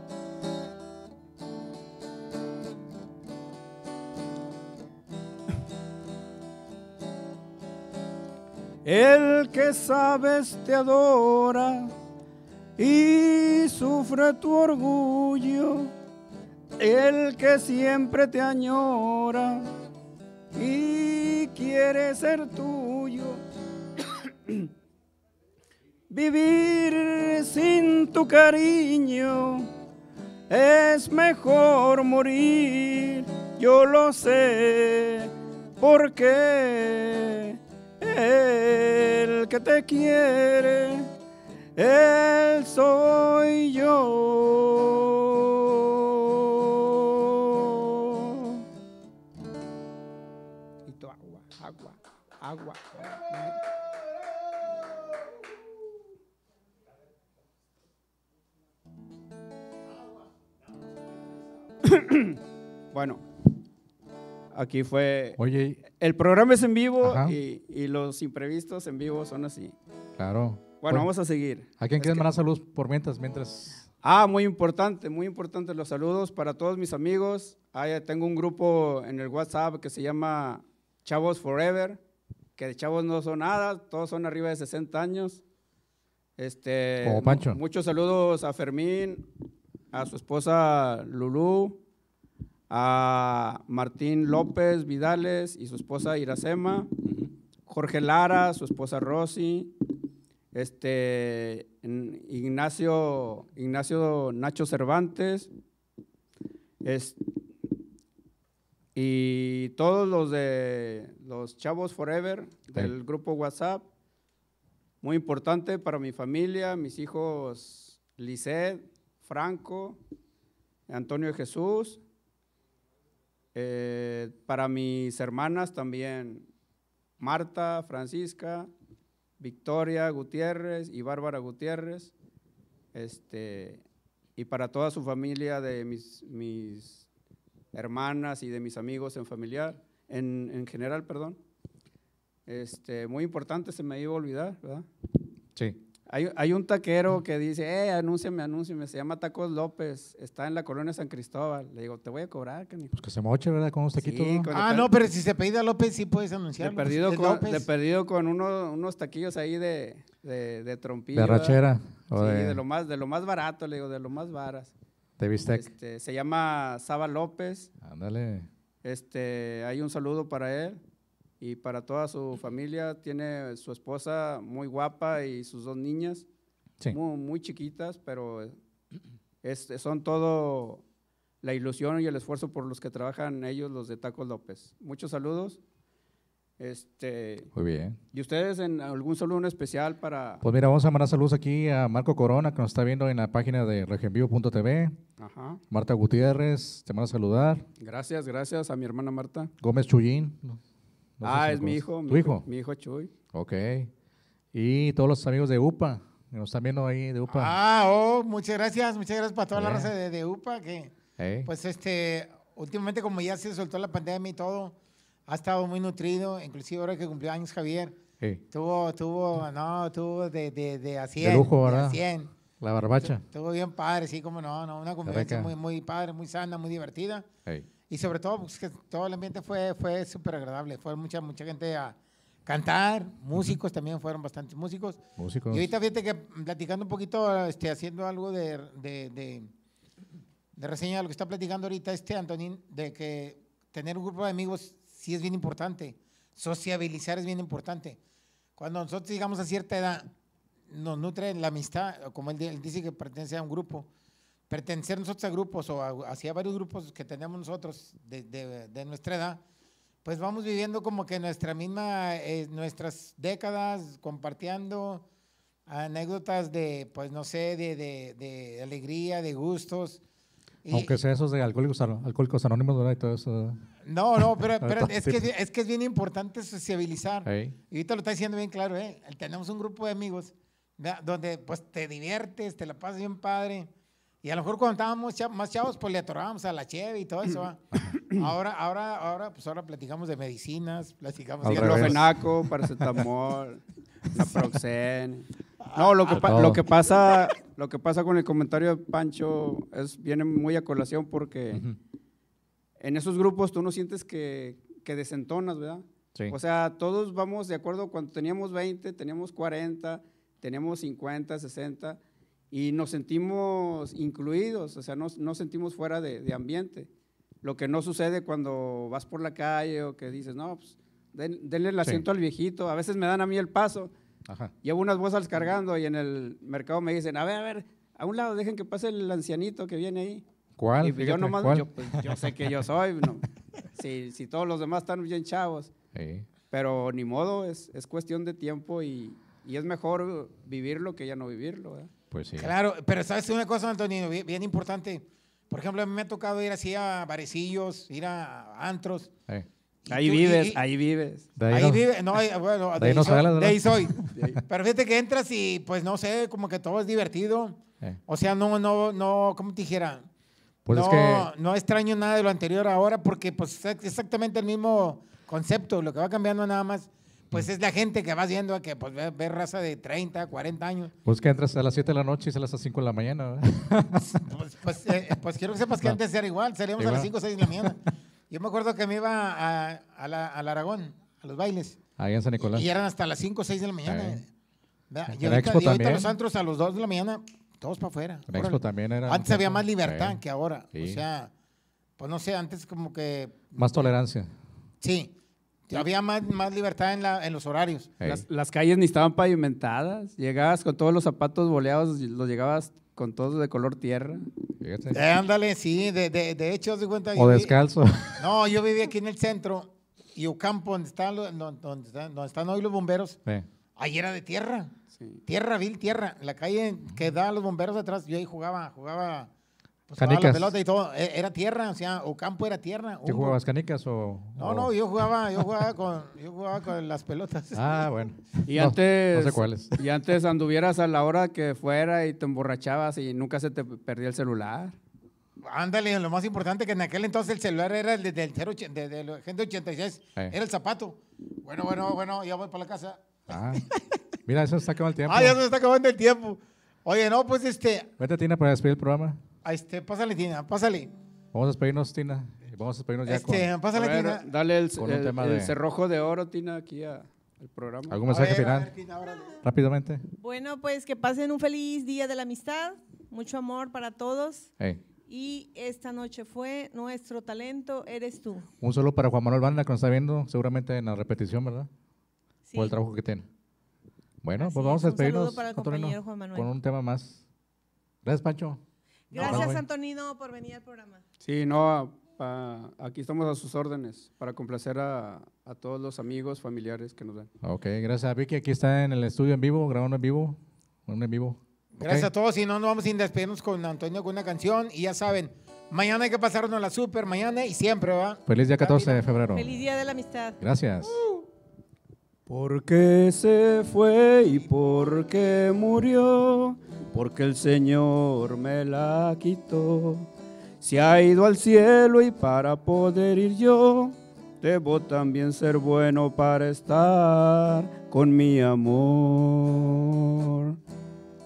D: El que sabes te adora y sufre tu orgullo. El que siempre te añora y quiere ser tuyo. Vivir sin tu cariño es mejor morir. Yo lo sé, porque el que te quiere, él soy yo. Y tu agua, agua, agua. Bueno, aquí fue.
B: Oye,
D: El programa es en vivo
B: Ajá.
D: y, y los imprevistos en vivo son así.
B: claro.
D: Bueno, vamos a seguir.
B: ¿A quién
D: Es
B: quieres
D: que-
B: mandar saludos por mientras? mientras?
D: Ah, muy importante, muy importante los saludos para todos mis amigos. Ah, ya tengo un grupo en el WhatsApp que se llama Chavos Forever, que de chavos no son nada, todos son arriba de sesenta años. Este,
B: Como Pancho.
D: mu- Muchos saludos a Fermín, a su esposa Lulú, a Martín López Vidales y su esposa Iracema, Jorge Lara, su esposa Rosy, este, en- Ignacio, Ignacio Nacho Cervantes, es- y todos los de los Chavos Forever del grupo WhatsApp. Muy importante para mi familia, mis hijos Lisset, Franco, Antonio Jesús, eh, para mis hermanas también, Marta, Francisca, Victoria Gutiérrez y Bárbara Gutiérrez, este, y para toda su familia de mis, mis hermanas y de mis amigos en familiar, en, en general, perdón. Este, muy importante, se me iba a olvidar, ¿verdad?
B: Sí.
D: Hay, hay un taquero que dice, eh, anúnciame, anúnciame, se llama Tacos López, está en la colonia San Cristóbal. Le digo, te voy a cobrar, canijo.
B: Pues que se moche, ¿verdad? Con unos taquitos.
D: Sí,
B: ¿no?
D: con-
C: Ah,
D: per-
C: no, pero si se apellida López, sí puedes
D: De
C: anunciarlo.
D: perdido,
C: Es
D: con,
C: López.
D: de perdido con uno- unos taquillos ahí de, de, de trompillo.
B: De
D: ¿verdad?
B: rachera. O
D: Sí,
B: de,
D: de lo más, de lo más barato, le digo, de lo más varas.
B: de bistec.
D: Este, se llama Saba López.
B: Ándale.
D: Este, hay un saludo para él y para toda su familia. Tiene su esposa muy guapa y sus dos niñas,
B: Sí.
D: muy, muy chiquitas, pero es, son todo la ilusión y el esfuerzo por los que trabajan ellos, los de Tacos López. Muchos saludos. Este,
B: Muy bien.
D: ¿y ustedes en algún saludo en especial para...?
B: Pues mira, vamos a mandar saludos aquí a Marco Corona, que nos está viendo en la página de regioenvivo punto t v.
D: Ajá.
B: Marta Gutiérrez, te mando a saludar.
D: Gracias, gracias a mi hermana Marta.
B: Gómez Chuyín. no- no sé
D: ah,
B: si
D: es
B: lo
D: mi
B: conoces.
D: hijo.
B: ¿Tu
D: mi
B: hijo?
D: Mi hijo Chuy.
B: Ok. Y todos los amigos de U P A, que nos están viendo ahí de U P A.
C: Ah, oh, muchas gracias, muchas gracias para toda la
B: Bien.
C: raza de, de U P A, que
B: Ey.
C: pues este, últimamente como ya se soltó la pandemia y todo, ha estado muy nutrido, inclusive ahora que cumplió años Javier,
B: Ey,
C: tuvo, tuvo, no, tuvo de, de, de a cien.
B: lujo,
C: de
B: ¿verdad?
C: a cien.
B: la barbacha.
C: Estuvo bien padre, sí, como no, no, una convivencia
B: Rebeca.
C: muy, muy padre, muy sana, muy divertida.
B: Ey.
C: y sobre todo pues, que todo el ambiente fue, fue súper agradable, fue mucha, mucha gente a cantar, músicos también fueron bastantes músicos.
B: Músicos.
C: Y ahorita fíjate que platicando un poquito, este, haciendo algo de, de, de, de reseña de lo que está platicando ahorita este Antonín, de que tener un grupo de amigos sí es bien importante, sociabilizar es bien importante. Cuando nosotros llegamos a cierta edad, nos nutre la amistad, como él, él dice que pertenece a un grupo, pertenecer nosotros a grupos o a, hacia varios grupos que tenemos nosotros de, de, de nuestra edad, pues vamos viviendo como que nuestra misma, eh, nuestras décadas, compartiendo anécdotas de, pues no sé, de, de, de alegría, de gustos. Y,
B: Aunque sea esos de alcohólicos, alcohólicos anónimos, ¿verdad? Y todo eso.
C: no, no, pero, pero es, que, es que es bien importante sociabilizar.
B: Hey.
C: Y ahorita lo está diciendo bien claro, ¿eh? Tenemos un grupo de amigos, ¿verdad? Donde pues te diviertes, te la pasas bien padre. Y a lo mejor cuando estábamos chav más chavos, pues le atorábamos a la cheve y todo eso. ¿va? Ahora, ahora, ahora, pues ahora platicamos de medicinas, platicamos
B: Al
C: de
B: revés.
D: Diclofenaco, paracetamol, naproxen. No, lo que,
B: Ah,
D: pa-
B: todo.
D: lo que pasa, lo que pasa con el comentario de Pancho es viene muy a colación porque
B: Ujú.
D: en esos grupos tú no sientes que, que desentonas, ¿verdad?
B: Sí.
D: O sea, todos vamos de acuerdo, cuando teníamos veinte, teníamos cuarenta, teníamos cincuenta, sesenta, y nos sentimos incluidos, o sea, no nos sentimos fuera de, de ambiente. Lo que no sucede cuando vas por la calle o que dices, no, pues den- denle el asiento
B: Sí.
D: al viejito, a veces me dan a mí el paso,
B: Ajá.
D: llevo unas bolsas cargando y en el mercado me dicen, a ver, a ver, a un lado dejen que pase el ancianito que viene ahí.
B: ¿Cuál?
D: Y pues yo
B: Fíjate,
D: nomás,
B: ¿cuál?
D: yo, pues, yo sé que yo soy, no. si, si todos los demás están bien chavos,
B: Sí.
D: pero ni modo, es, es cuestión de tiempo y, y es mejor vivirlo que ya no vivirlo, ¿verdad?
B: Pues sí.
C: Claro, pero sabes una cosa, Antonio, bien, bien importante. Por ejemplo, a mí me ha tocado ir así a barecillos, ir a antros.
B: Eh.
C: y
D: Ahí
C: tú- y-
D: vives,
C: y-
D: ahí vives.
B: De
C: Ahí
B: no-
C: vive, no, ahí- bueno,
B: de
C: de,
B: ahí no
C: ahí soy,
B: sales,
C: de
B: ¿verdad?
C: ahí soy. Pero fíjate que entras y pues no sé, como que todo es divertido.
B: eh.
C: O sea, no, no, no, ¿cómo te dijera?
B: Pues
C: no,
B: es que
C: no extraño nada de lo anterior ahora porque pues es exactamente el mismo concepto, lo que va cambiando nada más, pues es la gente que vas viendo que pues ve, ve raza de treinta, cuarenta años.
B: Pues que entras a las siete de la noche y sales a las cinco de la mañana, ¿verdad?
C: Pues, pues, eh, pues quiero que sepas que
B: No.
C: antes era igual, salíamos a
B: Igual.
C: las cinco o seis de la mañana. Yo me acuerdo que me iba a, a la- al Aragón, a los bailes,
B: Ahí en San Nicolás.
C: y eran hasta las cinco o seis de la mañana.
B: Eh.
C: ¿Verdad?
B: En
C: Y ahorita,
B: Expo
C: y ahorita
B: también.
C: los antros a las dos de la mañana, todos para afuera.
B: En Expo
C: Órale.
B: también era.
C: Antes había más libertad
B: Sí.
C: que ahora. O
B: Sí.
C: sea, pues no sé, antes como que...
B: Más tolerancia.
C: Sí, había más, más libertad en, la, en los horarios.
B: Ey.
D: Las, las calles ni estaban pavimentadas, llegabas con todos los zapatos boleados, los llegabas con todos de color tierra.
B: Fíjate.
C: Eh, ándale, sí, de, de, de hecho, haz de cuenta...
B: O
C: yo vi-
B: descalzo.
C: No, yo vivía aquí en el centro y Ocampo, donde están, los- no- donde están, donde están hoy los bomberos,
B: Sí.
C: ahí era de tierra.
D: Sí.
C: Tierra, vil tierra. La calle que da a los bomberos atrás, yo ahí jugaba, jugaba, pues, jugaba la
B: Canicas.
C: pelota y todo. E- Era tierra, o sea, Ocampo era tierra.
B: ¿Qué
C: Hugo.
B: jugabas, canicas o...?
C: No,
B: o-
C: no, yo jugaba, yo jugaba con, yo jugaba con las pelotas.
B: Ah, bueno.
D: Y
B: No,
D: antes,
B: No sé cuáles.
D: y antes anduvieras a la hora que fuera y te emborrachabas y nunca se te perdía el celular.
C: Ándale, lo más importante que en aquel entonces el celular era el de- del cero ocho- de, de la gente ochenta y seis,
B: Eh.
C: era el zapato. Bueno, bueno, bueno, ya voy para la casa.
B: Ah. Mira, eso está acabando el tiempo.
C: Ah, ya se me está acabando el tiempo. Oye, no, pues este,
B: Vete, Tina, para despedir el programa.
C: a este, pásale, Tina, pásale.
B: Vamos a despedirnos, Tina. Y vamos a despedirnos ya
C: Este,
B: con
C: pásale,
D: A ver,
C: Tina.
D: dale el,
B: con un
D: el-
B: tema
D: el
B: de-
D: cerrojo de oro, Tina, aquí a- al programa.
B: algún
C: A
B: mensaje
C: ver, a
B: final.
C: ver, Tina, órale.
B: Rápidamente.
E: Bueno, pues que pasen un feliz día de la amistad, mucho amor para todos.
B: Ey.
E: Y esta noche fue Nuestro Talento Eres Tú.
B: Un saludo para Juan Manuel Banda, que nos está viendo seguramente en la repetición, ¿verdad?
E: Sí.
B: Por el trabajo que tiene. Bueno,
E: Así
B: pues vamos
E: es,
B: a
E: un saludo
B: despedirnos,
E: para el
B: Antonino,
E: compañero Juan Manuel.
B: con un tema más. Gracias, Pancho.
E: Gracias,
B: güey.
E: Antonino, por venir al programa.
D: Sí, no, pa- aquí estamos a sus órdenes para complacer a, a todos los amigos, familiares que nos ven.
B: Ok, gracias a Vicky. Aquí está en el estudio en vivo, grabando en vivo. Un en vivo. Ok.
C: Gracias a todos. Si no, nos vamos a despedirnos con Antonio con una canción. Y ya saben, mañana hay que pasarnos la super, mañana y siempre, ¿va?
B: Feliz día catorce de febrero.
E: Feliz día de la amistad.
B: Gracias.
D: Porque se fue y porque murió, porque el Señor me la quitó. Se ha ido al cielo y para poder ir yo, debo también ser bueno para estar con mi amor.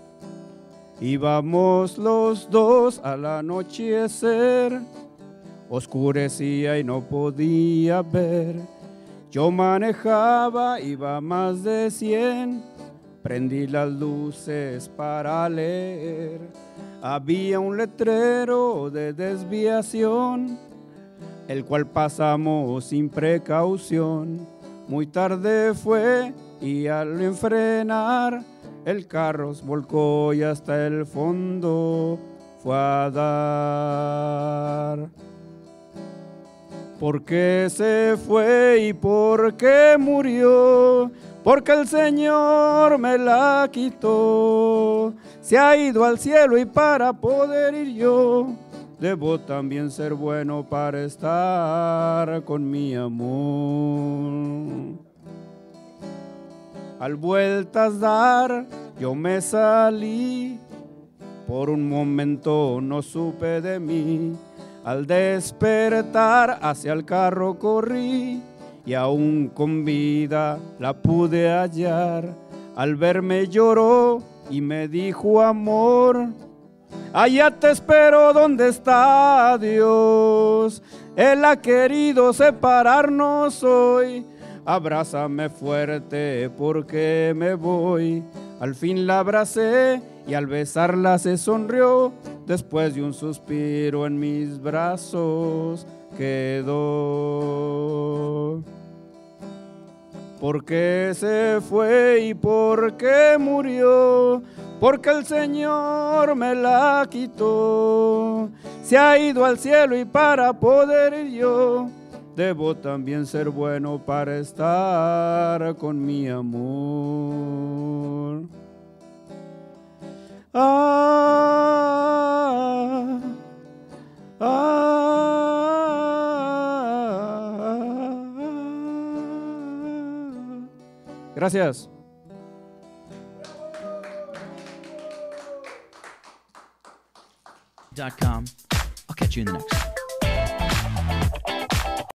D: Íbamos los dos al anochecer, oscurecía y no podía ver. Yo manejaba, iba a más de cien, prendí las luces para leer. Había un letrero de desviación, el cual pasamos sin precaución. Muy tarde fue y al enfrenar, el carro se volcó y hasta el fondo fue a dar. ¿Por qué se fue y por qué murió? Porque el Señor me la quitó. Se ha ido al cielo y para poder ir yo, debo también ser bueno para estar con mi amor. Al vueltas dar, yo me salí, por un momento no supe de mí. Al despertar hacia el carro corrí, y aún con vida la pude hallar. Al verme lloró y me dijo amor, allá te espero donde está Dios. Él ha querido separarnos hoy, abrázame fuerte porque me voy. Al fin la abracé y al besarla se sonrió. Después de un suspiro en mis brazos quedó. ¿Por qué se fue y por qué murió? Porque el Señor me la quitó. Se ha ido al cielo y para poder ir yo, debo también ser bueno para estar con mi amor. Ah, ah. Gracias.
A: Dot com. I'll catch you in the next.